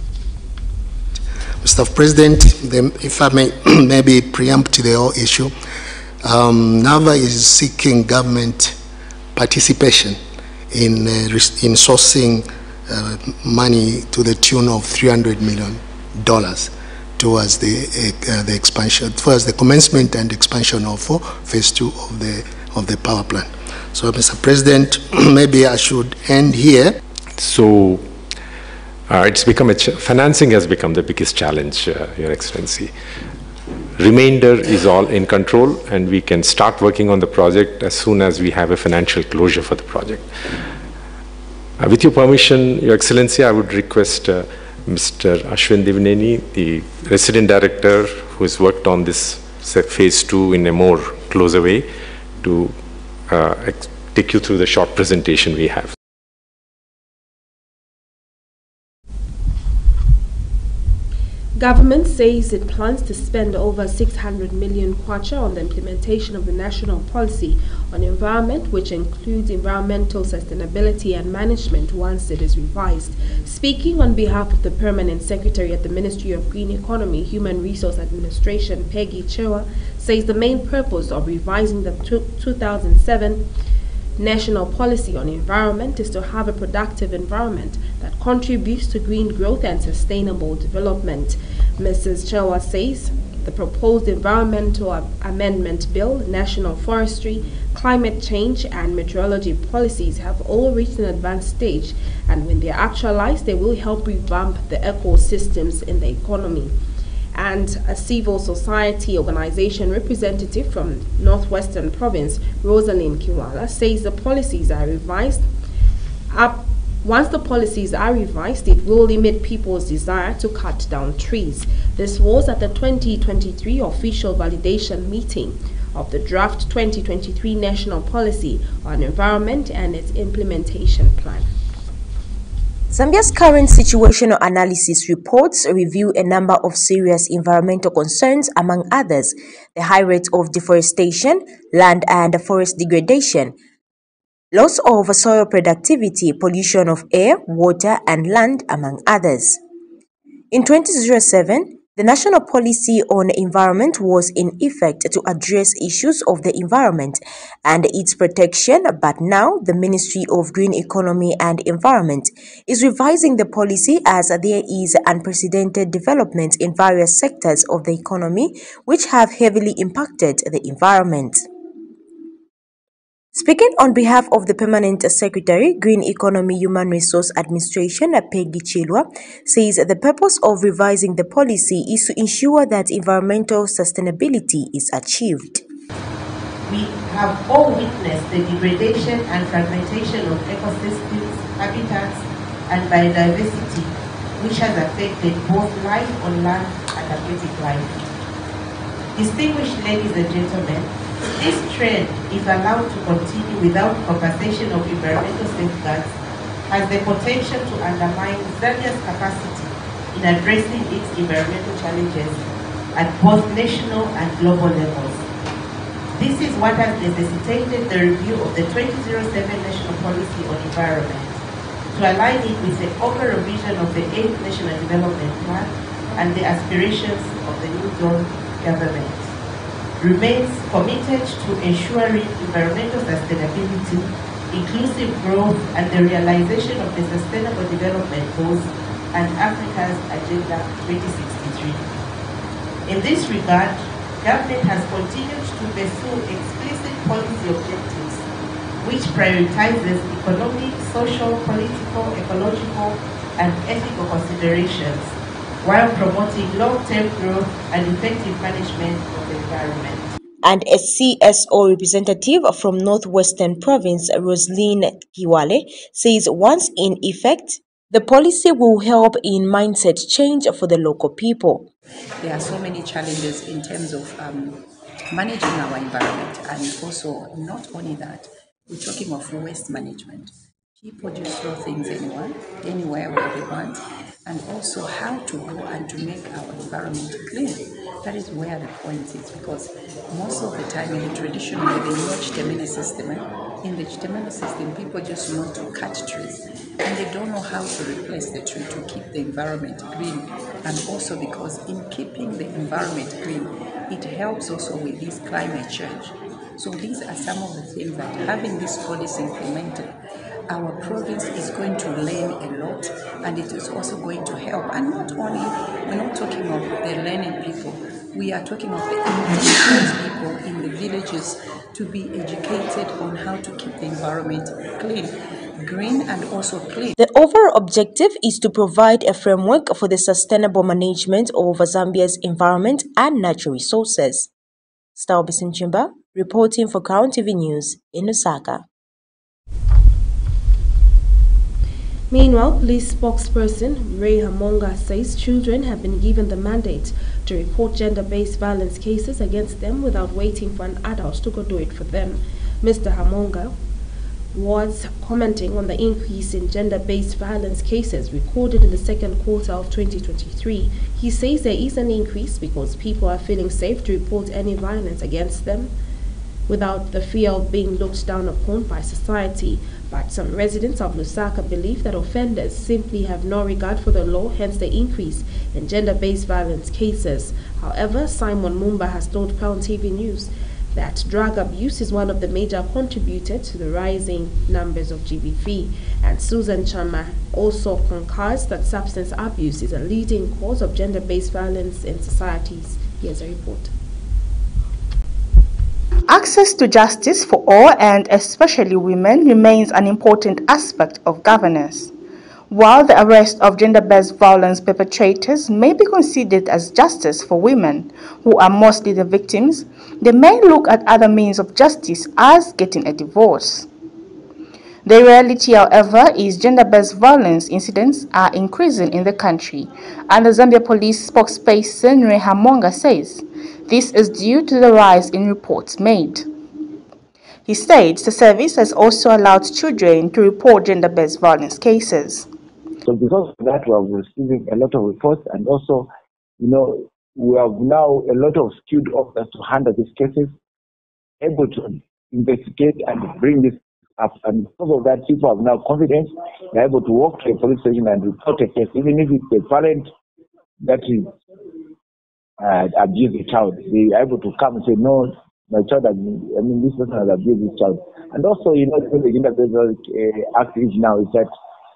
Speaker 13: Mr. President, if I may maybe preempt the whole issue, NAVA is seeking government participation in sourcing money to the tune of $300 million towards the expansion, towards the commencement and expansion of phase 2 of the power plant. So, Mr. President, maybe I should end here.
Speaker 15: So, it's become financing has become the biggest challenge, Your Excellency. Remainder is all in control, and we can start working on the project as soon as we have a financial closure for the project. With your permission, Your Excellency, I would request Mr. Ashwin Divineni, the resident director who has worked on this phase 2 in a more closer way to take you through the short presentation we have.
Speaker 3: Government says it plans to spend over 600 million kwacha on the implementation of the national policy on environment, which includes environmental sustainability and management once it is revised. Speaking on behalf of the Permanent Secretary at the Ministry of Green Economy, Human Resource Administration, Peggy Chewa, says the main purpose of revising the 2007 National Policy on Environment is to have a productive environment that contributes to green growth and sustainable development. Mrs. Chewa says the proposed Environmental Amendment Bill, National Forestry, Climate Change and Meteorology policies have all reached an advanced stage, and when they are actualized, they will help revamp the ecosystems in the economy. And a civil society organization representative from Northwestern Province, Rosalind Kiwala, says the policies are revised. Once the policies are revised, it will limit people's desire to cut down trees. This was at the 2023 official validation meeting of the draft 2023 National Policy on Environment and its implementation plan.
Speaker 2: Zambia's current situational analysis reports review a number of serious environmental concerns, among others, the high rate of deforestation, land and forest degradation, loss of soil productivity, pollution of air, water and land, among others. In 2007, the National Policy on Environment was in effect to address issues of the environment and its protection, but now the Ministry of Green Economy and Environment is revising the policy as there is unprecedented development in various sectors of the economy which have heavily impacted the environment. Speaking on behalf of the Permanent Secretary, Green Economy Human Resource Administration, Peggy Chilwa, says the purpose of revising the policy is to ensure that environmental sustainability is achieved.
Speaker 9: We have all witnessed the degradation and fragmentation of ecosystems, habitats, and biodiversity, which has affected both life on land and aquatic life. Distinguished ladies and gentlemen, this trend, if allowed to continue without compensation of environmental safeguards, has the potential to undermine Zambia's capacity in addressing its environmental challenges at both national and global levels. This is what has necessitated the review of the 2007 National Policy on Environment to align it with the overall vision of the 8th National Development Plan and the aspirations of the new zone government. Remains committed to ensuring environmental sustainability, inclusive growth, and the realization of the Sustainable Development Goals and Africa's Agenda 2063. In this regard, government has continued to pursue explicit policy objectives which prioritizes economic, social, political, ecological, and ethical considerations, while promoting long-term growth and effective management of the environment.
Speaker 2: And a CSO representative from Northwestern Province, Rosalind Kiwale, says once in effect, the policy will help in mindset change for the local people.
Speaker 14: There are so many challenges in terms of managing our environment, and also not only that, we're talking of waste management. People just throw things anywhere where they want, and also how to go and to make our environment clean. That is where the point is, because most of the time in the traditional way, they know Chitemene system. In the Chitemene system, people just want to cut trees, and they don't know how to replace the tree to keep the environment green. And also because in keeping the environment green, it helps also with this climate change. So these are some of the things that having this policy implemented, our province is going to learn a lot, and it is also going to help. And not only, we're not talking of the learning people, we are talking of the indigenous people in the villages to be educated on how to keep the environment clean, green and also clean.
Speaker 2: The overall objective is to provide a framework for the sustainable management of Zambia's environment and natural resources. Stalbison Chimba, reporting for Crown TV News in Lusaka.
Speaker 3: Meanwhile, police spokesperson Ray Hamonga says children have been given the mandate to report gender-based violence cases against them without waiting for an adult to go do it for them. Mr. Hamonga was commenting on the increase in gender-based violence cases recorded in the second quarter of 2023. He says there is an increase because people are feeling safe to report any violence against them without the fear of being looked down upon by society. But some residents of Lusaka believe that offenders simply have no regard for the law, hence the increase in gender-based violence cases. However, Simon Mumba has told Pound TV News that drug abuse is one of the major contributors to the rising numbers of GBV. And Susan Chama also concurs that substance abuse is a leading cause of gender-based violence in societies. Here's a report.
Speaker 2: Access to justice for all, and especially women, remains an important aspect of governance. While the arrest of gender-based violence perpetrators may be considered as justice for women, who are mostly the victims, they may look at other means of justice as getting a divorce. The reality, however, is gender-based violence incidents are increasing in the country, and the Zambia police spokesperson Ray Hamonga says this is due to the rise in reports made. He states the service has also allowed children to report gender-based violence cases.
Speaker 16: So because of that, we are receiving a lot of reports, and also, we have now a lot of skilled officers to handle these cases, able to investigate and bring this up. And because of that, people have now confidence. They're able to walk to a police station and report a case, even if it's a parent that is abused a child. They are able to come and say, no, my child, this person has abused this child. And also, the gender-based act is now is that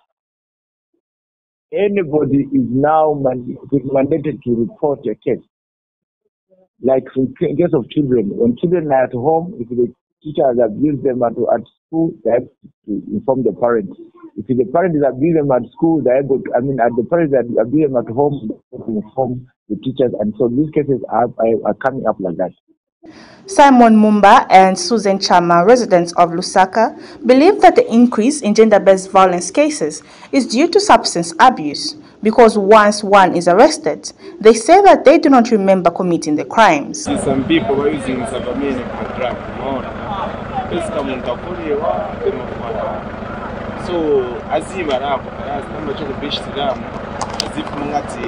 Speaker 16: anybody is now mandated to report a case. Like in case of children, when children are at home, if the teacher has abused them at school, they have to inform the parents. If the parent is abusing them at school, they are able to, the parents that abuse them at home, they have to inform the teachers. And so these cases are coming up like that.
Speaker 2: Simon Mumba and Susan Chama, residents of Lusaka, believe that the increase in gender-based violence cases is due to substance abuse, because once one is arrested, they say that they do not remember committing the crimes.
Speaker 17: Some people are using Savamini for drug. So, as you are as much of the beach to them, as if Mungati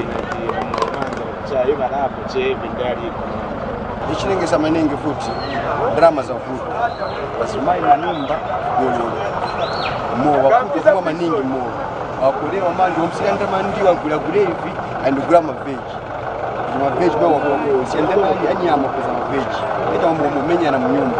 Speaker 18: ichinenge samanenge futhi drama za futhi basimai manyumba yolo mo wakuti kwa maningi mo wakulewa mandi omsikanda mandi wakula kulevi and grama veg kwa wako siendema anyama kwa za veg eta mo menya na mnyumba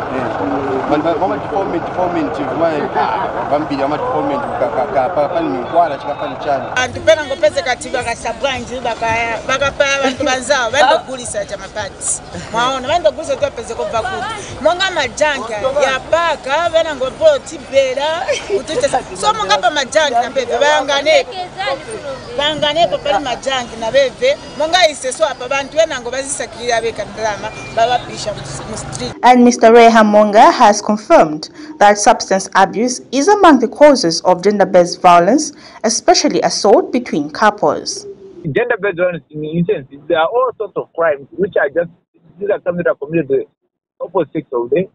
Speaker 18: mama deformment vambili ama deformment pali mikwala chikapani chani
Speaker 19: antipena ngopeze katiba kasabwanji bakapa abantu banzao bandogulisa cha mapati mwaona bandogulisa tu peze ko vakuti monga majanga ya paka bena ngopo tibera utute so monga pa majanga na bebe bangane ko pali majanga na bebe monga iseso apa bantu bena ngobazisakira beka drama babapisha mu street.
Speaker 2: And Mr. Ray Hamonga has confirmed that substance abuse is among the causes of gender-based violence, especially assault between couples.
Speaker 16: Gender-based violence, in essence, there are all sorts of crimes which are these are something that are committed the opposite sex of the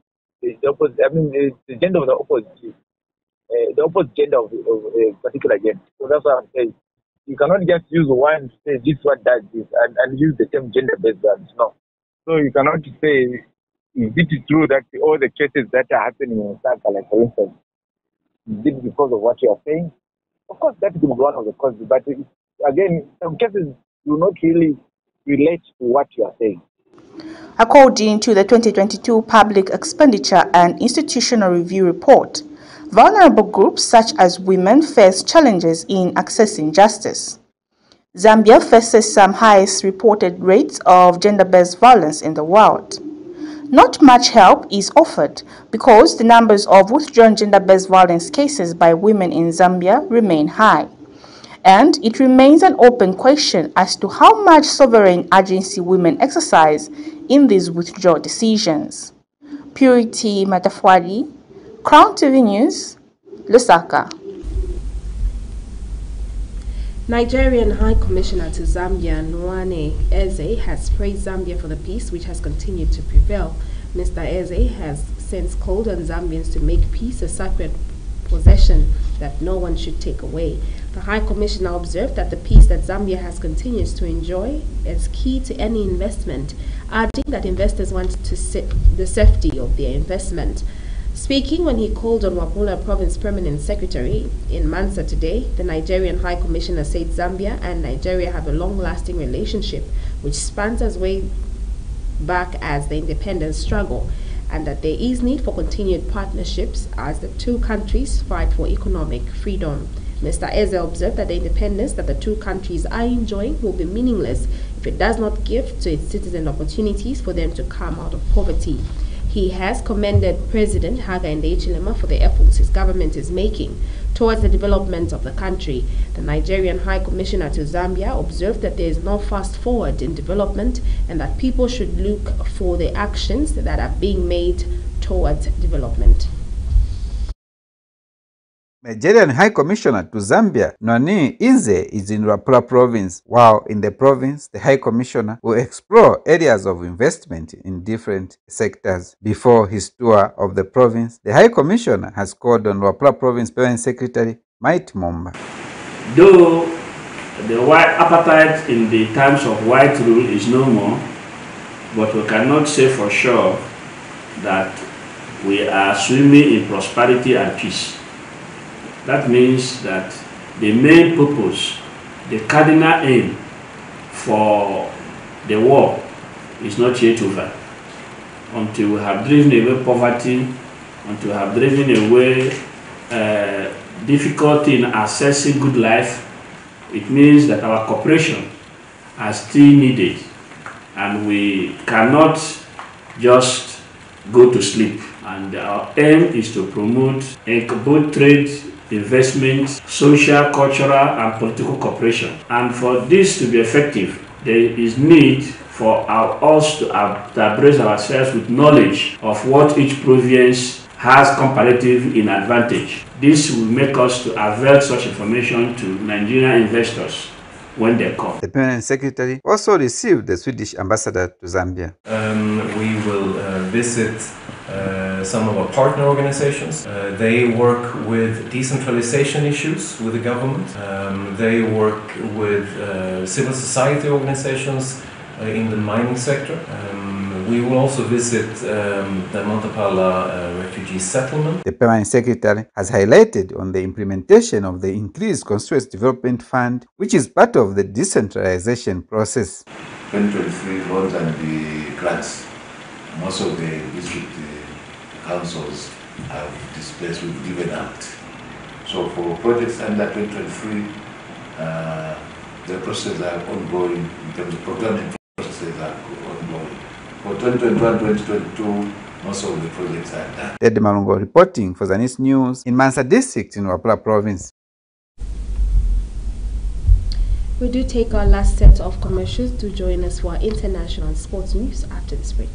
Speaker 16: gender of the opposite gender of a particular gender. So that's what I'm saying. You cannot just use one to say this one does this and use the same gender-based violence. No. So you cannot say, is it true that all the cases that are happening in Osaka, like for instance, is it because of what you are saying? Of course, that could be one of the causes, but again, some cases do not really relate to what you are saying.
Speaker 2: According to the 2022 Public Expenditure and Institutional Review Report, vulnerable groups such as women face challenges in accessing justice. Zambia faces some highest reported rates of gender-based violence in the world. Not much help is offered because the numbers of withdrawn gender-based violence cases by women in Zambia remain high. And it remains an open question as to how much sovereign agency women exercise in these withdrawal decisions. Purity Matafwadi, Crown TV News, Lusaka.
Speaker 3: Nigerian High Commissioner to Zambia, Nwane Eze, has praised Zambia for the peace which has continued to prevail. Mr. Eze has since called on Zambians to make peace a sacred possession that no one should take away. The High Commissioner observed that the peace that Zambia has continued to enjoy is key to any investment, adding that investors want to see the safety of their investment. Speaking when he called on Wapula Province Permanent Secretary in Mansa today, the Nigerian High Commissioner said Zambia and Nigeria have a long-lasting relationship which spans as way back as the independence struggle, and that there is need for continued partnerships as the two countries fight for economic freedom. Mr. Eze observed that the independence that the two countries are enjoying will be meaningless if it does not give to its citizens opportunities for them to come out of poverty. He has commended President Hakainde Hichilema for the efforts his government is making towards the development of the country. The Nigerian High Commissioner to Zambia observed that there is no fast forward in development and that people should look for the actions that are being made towards development.
Speaker 20: Nigerian High Commissioner to Zambia, Nwane Eze, is in Wapula Province. While in the province, the High Commissioner will explore areas of investment in different sectors. Before his tour of the province, the High Commissioner has called on Wapula Province Permanent Secretary Might Momba.
Speaker 21: Though the white appetite in the times of white rule is no more, but we cannot say for sure that we are swimming in prosperity and peace. That means that the main purpose, the cardinal aim for the war is not yet over. Until we have driven away poverty, until we have driven away difficulty in accessing good life, it means that our cooperation are still needed, and we cannot just go to sleep. And our aim is to promote both trade, investment, social, cultural, and political cooperation. And for this to be effective, there is need for us to embrace ourselves with knowledge of what each province has comparative in advantage. This will make us to avail such information to Nigerian investors when they come.
Speaker 20: The Permanent Secretary also received the Swedish ambassador to Zambia.
Speaker 22: We will visit some of our partner organizations. They work with decentralization issues with the government. They work with civil society organizations in the mining sector. We will also visit the Montapala refugee settlement.
Speaker 20: The Permanent Secretary has highlighted on the implementation of the increased Constituency Development Fund, which is part of the decentralization process.
Speaker 24: 2023 loans and the grants, most of the district councils have displaced with given out. So for projects under 2023, the processes are ongoing in terms of programming processes are ongoing. For 2021-2022, most of the projects are done.
Speaker 20: Ted Malungo reporting for Zanis News in Mansa District in Wapula Province.
Speaker 3: We do take our last set of commercials to join us for our international and sports news after this break.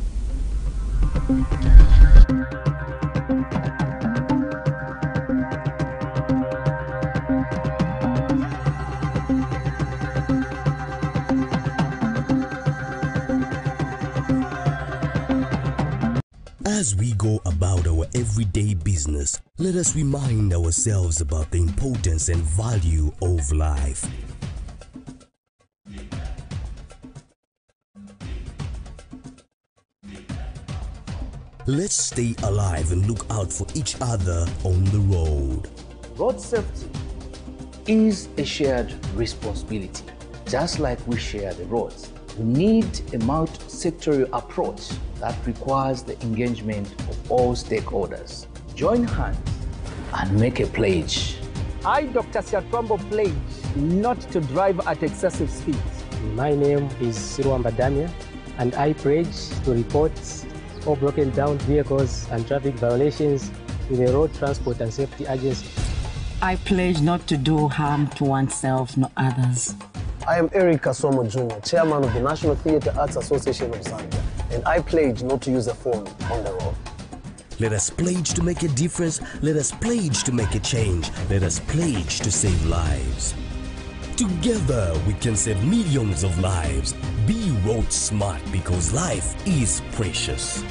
Speaker 25: As we go about our everyday business, let us remind ourselves about the importance and value of life. Let's stay alive and look out for each other on the road.
Speaker 26: Road safety is a shared responsibility, just like we share the roads. We need a multi-sectorial approach that requires the engagement of all stakeholders. Join hands and make a pledge.
Speaker 27: I, Dr. Siatwambo, pledge not to drive at excessive speeds.
Speaker 28: My name is Sirwamba Daniel, and I pledge to report all broken down vehicles and traffic violations to the Road Transport and Safety Agency.
Speaker 29: I pledge not to do harm to oneself nor others.
Speaker 30: I am Eric Kasomo Jr., Chairman of the National Theatre Arts Association of Zambia, and I pledge not to use a phone on the road.
Speaker 25: Let us pledge to make a difference. Let us pledge to make a change. Let us pledge to save lives. Together, we can save millions of lives. Be road smart because life is precious.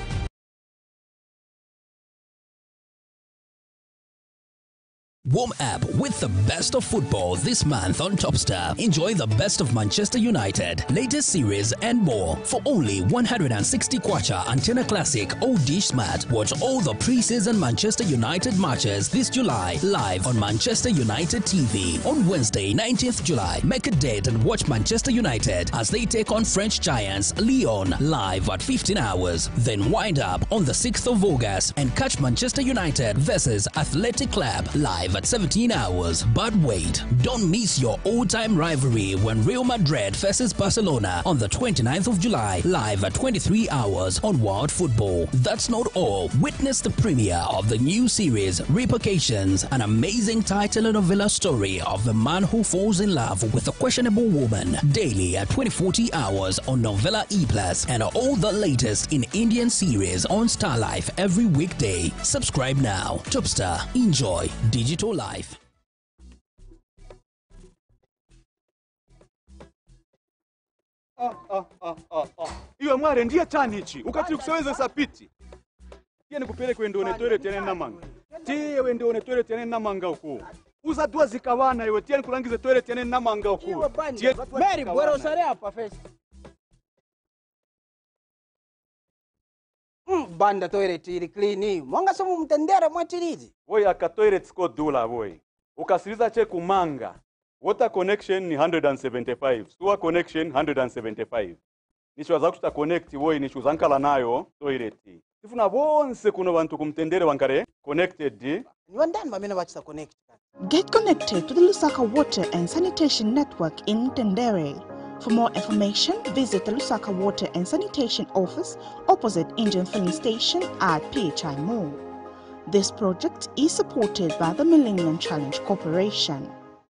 Speaker 25: Warm up with the best of football this month on Topstar. Enjoy the best of Manchester United, latest series and more for only 160 kwacha antenna classic OD Smart. Watch all the pre-season Manchester United matches this July live on Manchester United TV. On Wednesday, 19th July, make a date and watch Manchester United as they take on French giants Lyon live at 15 hours. Then wind up on the 6th of August and catch Manchester United versus Athletic Club live at 17 hours. But wait, don't miss your all-time rivalry when Real Madrid faces Barcelona on the 29th of July, live at 23 hours on World Football. That's not all. Witness the premiere of the new series Repercussions, an amazing telenovela story of a man who falls in love with a questionable woman, daily at 20:40 hours on Novella E+, and all the latest in Indian series on Star Life every weekday. Subscribe now. Topstar. Enjoy digital life.
Speaker 1: Iwe mware ndiye tanichi ukati kuseweza sapiti tiye nikupeleke wende one toilet yane namanga tiye wende one toilet yane namanga uko uza dua zikawana iwe tiye nikulangize toilet yane namanga uko
Speaker 4: Mary bwero sare hapa face Banda toilet ili clean mwanga somu mtendera mwatiridi
Speaker 1: Woi aka toilet sko dula woi ukasiliza che kumanga water connection ni 175 sewer connection 175 nisho za kuta connect woi nisho zankala nayo toilet sifuna bonse kuno bantu kumtendere wankare connected
Speaker 4: niwandani bamena bachisa connect
Speaker 5: Get connected to the Lusaka Water and Sanitation Network in Tendere. For more information, visit the Lusaka Water and Sanitation Office opposite Indian Filling Station at PHI Mall. This project is supported by the Millennium Challenge Corporation.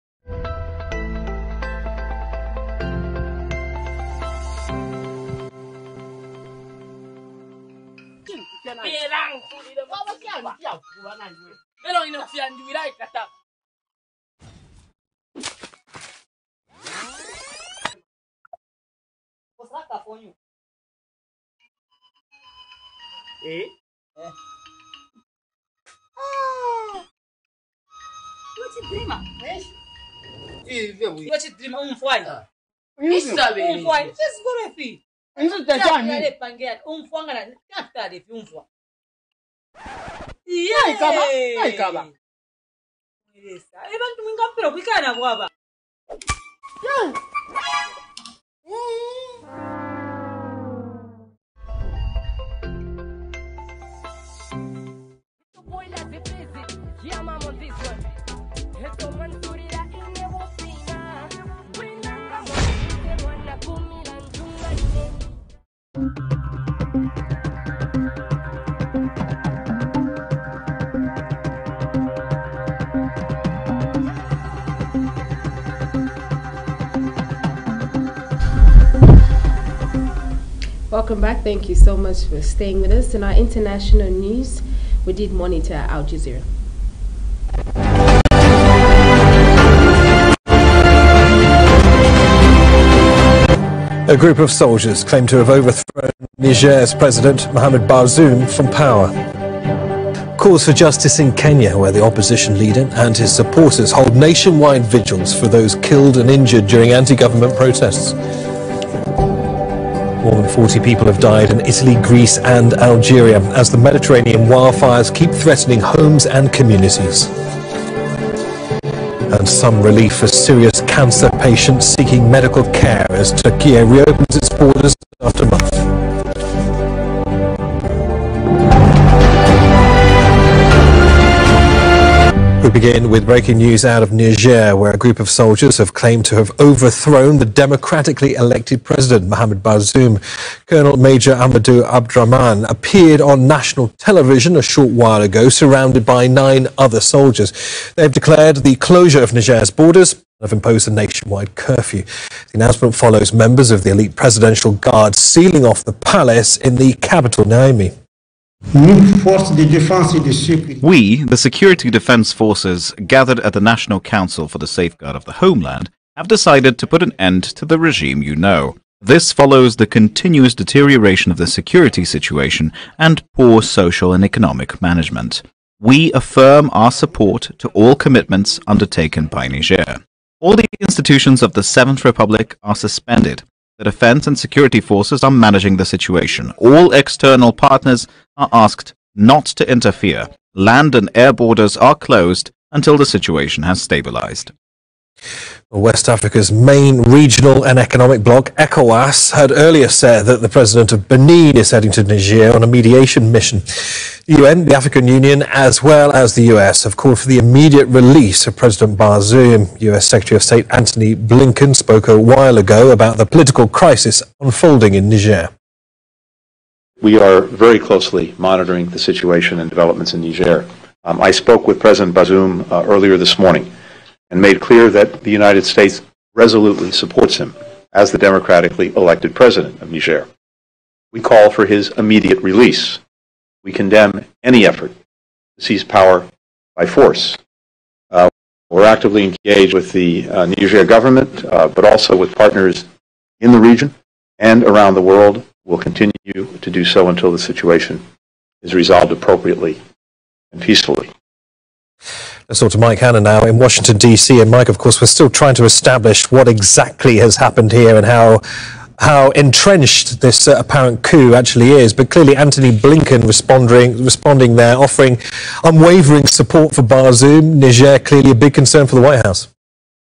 Speaker 3: Welcome back. Thank you so much for staying with us. In our international news, we did monitor Al Jazeera.
Speaker 6: A group of soldiers claim to have overthrown Niger's President Mohamed Bazoum from power. Calls for justice in Kenya, where the opposition leader and his supporters hold nationwide vigils for those killed and injured during anti-government protests. More than 40 people have died in Italy, Greece and Algeria as the Mediterranean wildfires keep threatening homes and communities. And some relief for serious cancer patients seeking medical care as Turkey reopens its borders after a month. We begin with breaking news out of Niger, where a group of soldiers have claimed to have overthrown the democratically elected president, Mohamed Bazoum. Colonel Major Amadou Abdraman appeared on national television a short while ago, surrounded by 9 other soldiers. They've declared the closure of Niger's borders and have imposed a nationwide curfew. The announcement follows members of the elite presidential guard sealing off the palace in the capital, Niamey.
Speaker 7: We, the Security Defence Forces, gathered at the National Council for the Safeguard of the Homeland have decided to put an end to the regime you know. This follows the continuous deterioration of the security situation and poor social and economic management. We affirm our support to all commitments undertaken by Niger. All the institutions of the Seventh Republic are suspended. The defense and security forces are managing the situation. All external partners are asked not to interfere. Land and air borders are closed until the situation has stabilized.
Speaker 6: West Africa's main regional and economic bloc, ECOWAS, had earlier said that the president of Benin is heading to Niger on a mediation mission. The UN, the African Union, as well as the US have called for the immediate release of President Bazoum. US Secretary of State Antony Blinken spoke a while ago about the political crisis unfolding in Niger.
Speaker 8: We are very closely monitoring the situation and developments in Niger. I spoke with President Bazoum earlier this morning and made clear that the United States resolutely supports him as the democratically elected president of Niger. We call for his immediate release. We condemn any effort to seize power by force. We're actively engaged with the Niger government, but also with partners in the region and around the world. We'll continue to do so until the situation is resolved appropriately and peacefully.
Speaker 6: Let's talk to Mike Hanna now in Washington, D.C. And Mike, of course, we're still trying to establish what exactly has happened here and how entrenched this apparent coup actually is. But clearly Antony Blinken responding there, offering unwavering support for Bazoum. Niger, clearly a big concern for the White House.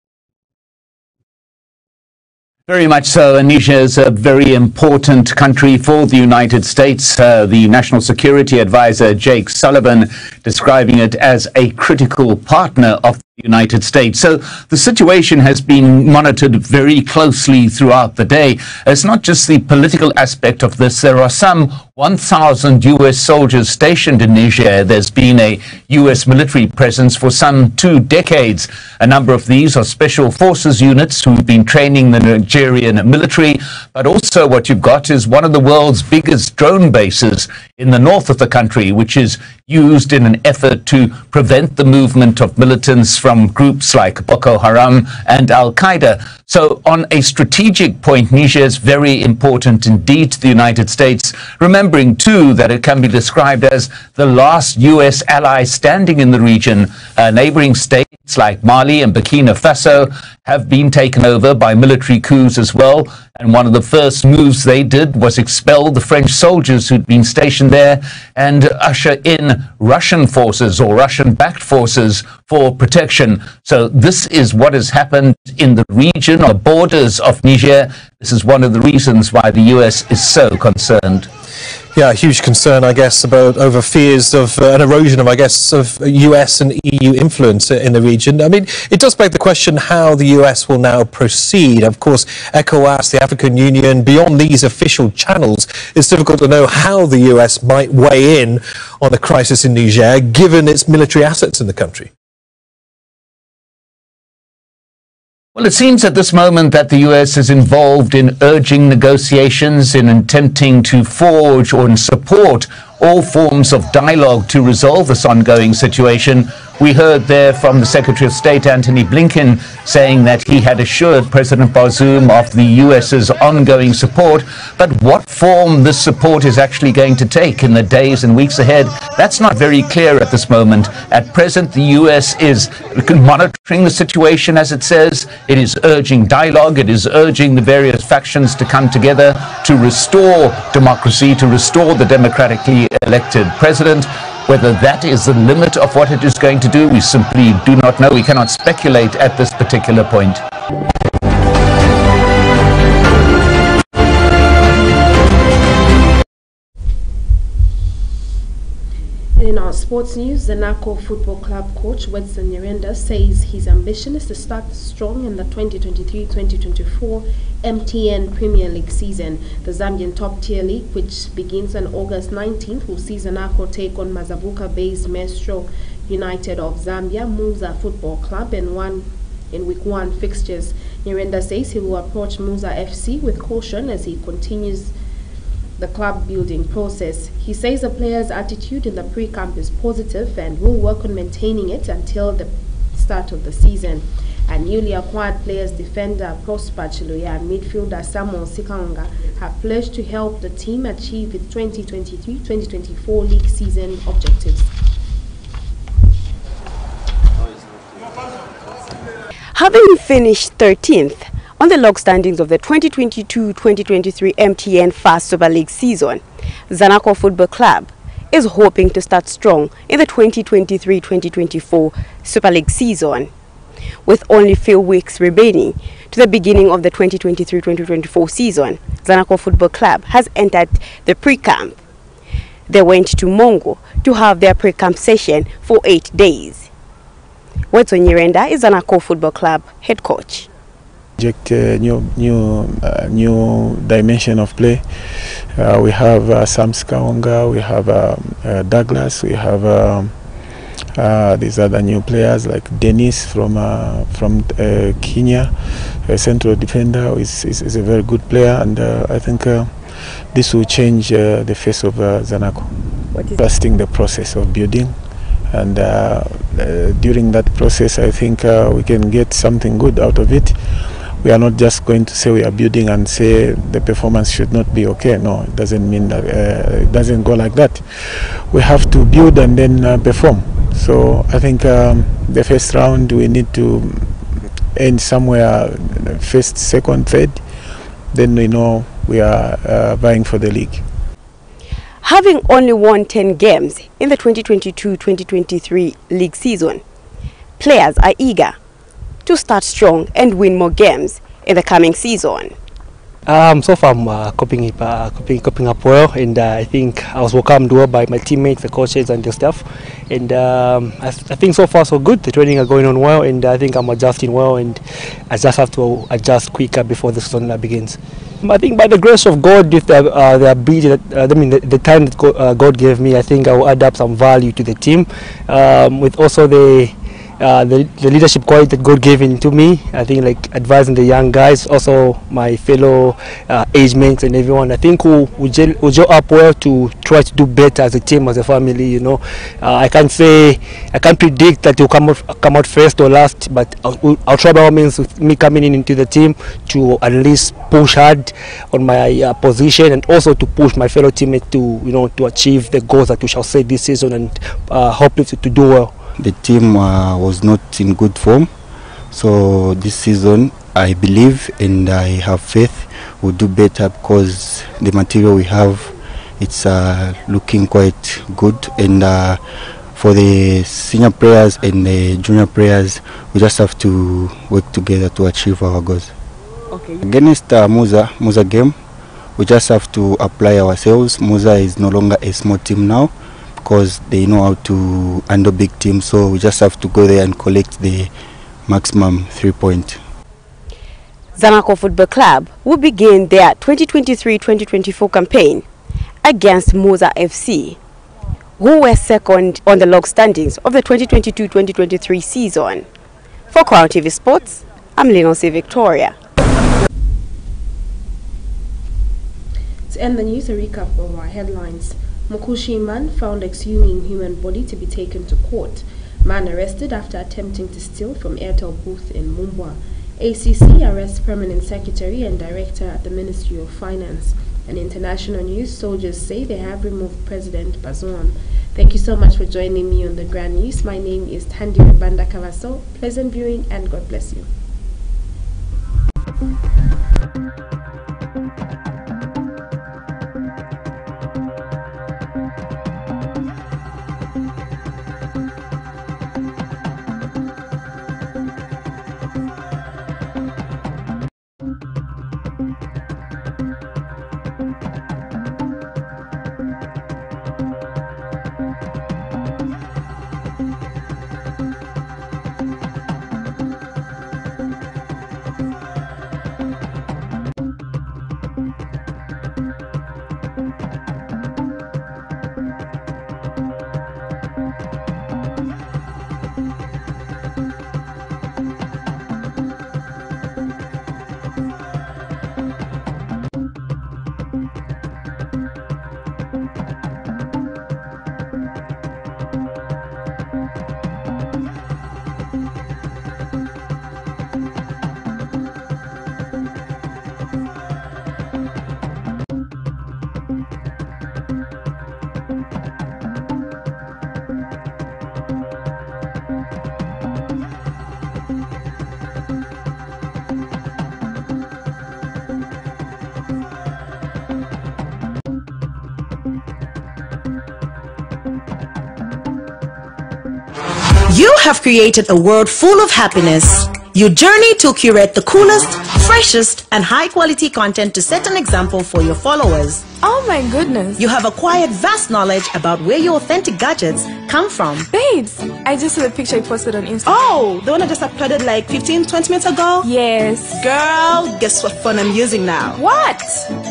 Speaker 9: Very much so. And Niger is a very important country for the United States. The National Security Advisor, Jake Sullivan, describing it as a critical partner of the United States. So the situation has been monitored very closely throughout the day. It's not just the political aspect of this. There are some 1,000 U.S. soldiers stationed in Niger. There's been a U.S. military presence for some 2 decades. A number of these are special forces units who've been training the Nigerian military. But also what you've got is one of the world's biggest drone bases in the north of the country, which is used in an effort to prevent the movement of militants from groups like Boko Haram and Al-Qaeda. So on a strategic point, Niger is very important indeed to the United States, remembering too that it can be described as the last U.S. ally standing in the region. Neighboring states like Mali and Burkina Faso have been taken over by military coups as well. And one of the first moves they did was expel the French soldiers who'd been stationed there and usher in Russian forces or Russian-backed forces for protection. So this is what has happened in the region or borders of Niger. This is one of the reasons why the U.S. is so concerned.
Speaker 6: Yeah, a huge concern, I guess, over fears of an erosion of, I guess, of US and EU influence in the region. I mean, it does beg the question how the US will now proceed. Of course, ECOWAS, the African Union, beyond these official channels, it's difficult to know how the US might weigh in on the crisis in Niger, given its military assets in the country.
Speaker 9: Well, it seems at this moment that the U.S. is involved in urging negotiations, in attempting to forge or support all forms of dialogue to resolve this ongoing situation. We heard there from the Secretary of State, Antony Blinken, saying that he had assured President Bazoum of the U.S.'s ongoing support. But what form this support is actually going to take in the days and weeks ahead, that's not very clear at this moment. At present, the U.S. is monitoring the situation, as it says. It is urging dialogue. It is urging the various factions to come together to restore democracy, to restore the democratically elected president. Whether that is the limit of what it is going to do, we simply do not know. We cannot speculate at this particular point.
Speaker 3: In our sports news, the NACO Football Club coach Wedson Nyirenda says his ambition is to start strong in the 2023-2024 MTN Premier League season. The Zambian top-tier league, which begins on August 19th, will see Zanaco take on Mazavuka-based Maestro United of Zambia, Muza Football Club, in week 1 fixtures. Nyirenda says he will approach Muza FC with caution as he continues the club building process. He says the players' attitude in the pre-camp is positive and will work on maintaining it until the start of the season. And newly acquired players defender Prosper Chiloya and midfielder Samuel Sikanga have pledged to help the team achieve its 2023-2024 league season objectives.
Speaker 10: Having finished 13th on the log standings of the 2022-2023 MTN Fast Super League season, Zanaco Football Club is hoping to start strong in the 2023-2024 Super League season. With only few weeks remaining to the beginning of the 2023-2024 season, Zanaco Football Club has entered the pre-camp. They went to Mongo to have their pre-camp session for 8 days. Weto Nyirenda is Zanaco Football Club head coach.
Speaker 11: New dimension of play. We have Sam Skaonga, we have Douglas, we have these other new players like Dennis from Kenya, a central defender is a very good player, and I think this will change the face of Zanaco. Trusting the process of building, and during that process I think we can get something good out of it. We are not just going to say we are building and say the performance should not be okay. No, it doesn't mean that, it doesn't go like that. We have to build and then perform. So I think the first round we need to end somewhere first, second, third. Then we know we are vying for the league.
Speaker 10: Having only won 10 games in the 2022-2023 league season, players are eager to start strong and win more games in the coming season.
Speaker 28: So far I'm coping up well, and I think I was welcomed well by my teammates, the coaches and the staff, and I think so far so good. The training are going on well, and I think I'm adjusting well, and I just have to adjust quicker before the season begins. I think by the grace of God, with the ability that, the time that God gave me, I think I will add up some value to the team, with also the leadership quality that God gave into me. I think like advising the young guys, also my fellow age mates and everyone. I think we'll gel up well to try to do better as a team, as a family. You know, I can't predict that you'll come out first or last, but I'll try by all means with me coming into the team to at least push hard on my position, and also to push my fellow teammates to achieve the goals that we shall set this season, and hopefully to do well.
Speaker 12: The team was not in good form, so this season I believe and I have faith we'll do better, because the material we have, it's looking quite good, and for the senior players and the junior players, we just have to work together to achieve our goals.
Speaker 10: Okay.
Speaker 12: Against Musa game, we just have to apply ourselves. Musa is no longer a small team now, because they know how to handle big teams, so we just have to go there and collect the maximum 3 points.
Speaker 10: Zanaco Football Club will begin their 2023-2024 campaign against Musa FC, who were second on the log standings of the 2022-2023 season. For Crown TV Sports, I'm Lindsay Victoria.
Speaker 3: To end the news, a recap of our headlines. Mukushi man found exhuming human body to be taken to court. Man arrested after attempting to steal from Airtel booth in Mumbwa. ACC arrests Permanent Secretary and Director at the Ministry of Finance. And international news, soldiers say they have removed President Bazoum. Thank you so much for joining me on the Grand News. My name is Thandiwe Banda Kabaso. Pleasant viewing and God bless you.
Speaker 2: You have created a world full of happiness. You journey to curate the coolest, freshest, and high-quality content to set an example for your followers.
Speaker 13: Oh my goodness.
Speaker 2: You have acquired vast knowledge about where your authentic gadgets come from.
Speaker 13: Babes, I just saw the picture you posted on Instagram.
Speaker 2: Oh, the one I just uploaded like 15-20 minutes ago?
Speaker 13: Yes.
Speaker 2: Girl, guess what phone I'm using now?
Speaker 13: What?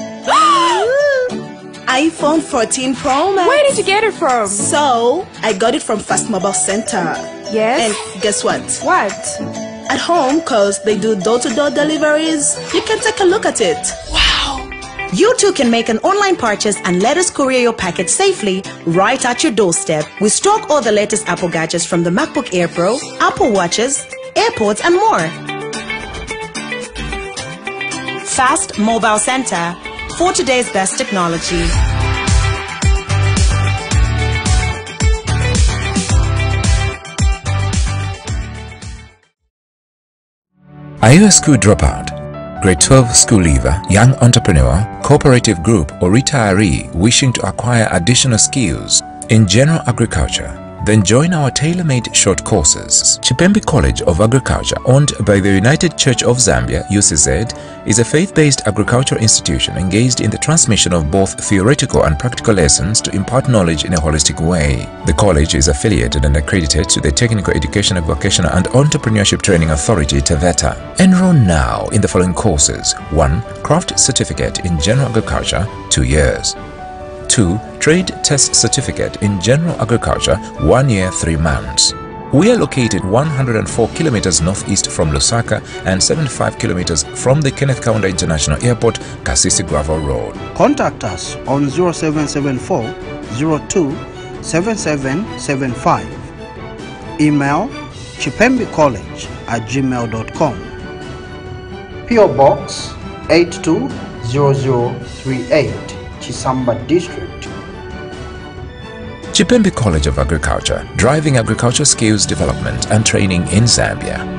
Speaker 2: iPhone 14 Pro Max.
Speaker 13: Where did you get it from?
Speaker 2: So, I got it from Fast Mobile Center.
Speaker 13: Yes.
Speaker 2: And guess what?
Speaker 13: What?
Speaker 2: At home, cause they do door-to-door deliveries. You can take a look at it.
Speaker 13: Wow.
Speaker 2: You too can make an online purchase and let us courier your package safely right at your doorstep. We stock all the latest Apple gadgets from the MacBook Air Pro, Apple Watches, AirPods, and more. Fast Mobile Center for today's best technology.
Speaker 14: Are you a school dropout, grade 12 school leaver, young entrepreneur, cooperative group, or retiree wishing to acquire additional skills in general agriculture? Then join our tailor-made short courses. Chipembe College of Agriculture, owned by the United Church of Zambia, UCZ, is a faith-based agricultural institution engaged in the transmission of both theoretical and practical lessons to impart knowledge in a holistic way. The college is affiliated and accredited to the Technical Education, Vocational and Entrepreneurship Training Authority, TEVETA. Enroll now in the following courses. 1. Craft Certificate in General Agriculture, 2 years. 2. Trade Test Certificate in General Agriculture, 1 year, 3 months. We are located 104 kilometers northeast from Lusaka and 75 kilometers from the Kenneth Kaunda International Airport, Kasisi Gravel Road.
Speaker 15: Contact us on 0774 02 7775. Email chipembecollege@gmail.com. PO Box 820038, Chisamba District.
Speaker 14: Chipembe College of Agriculture, driving agricultural skills development and training in Zambia.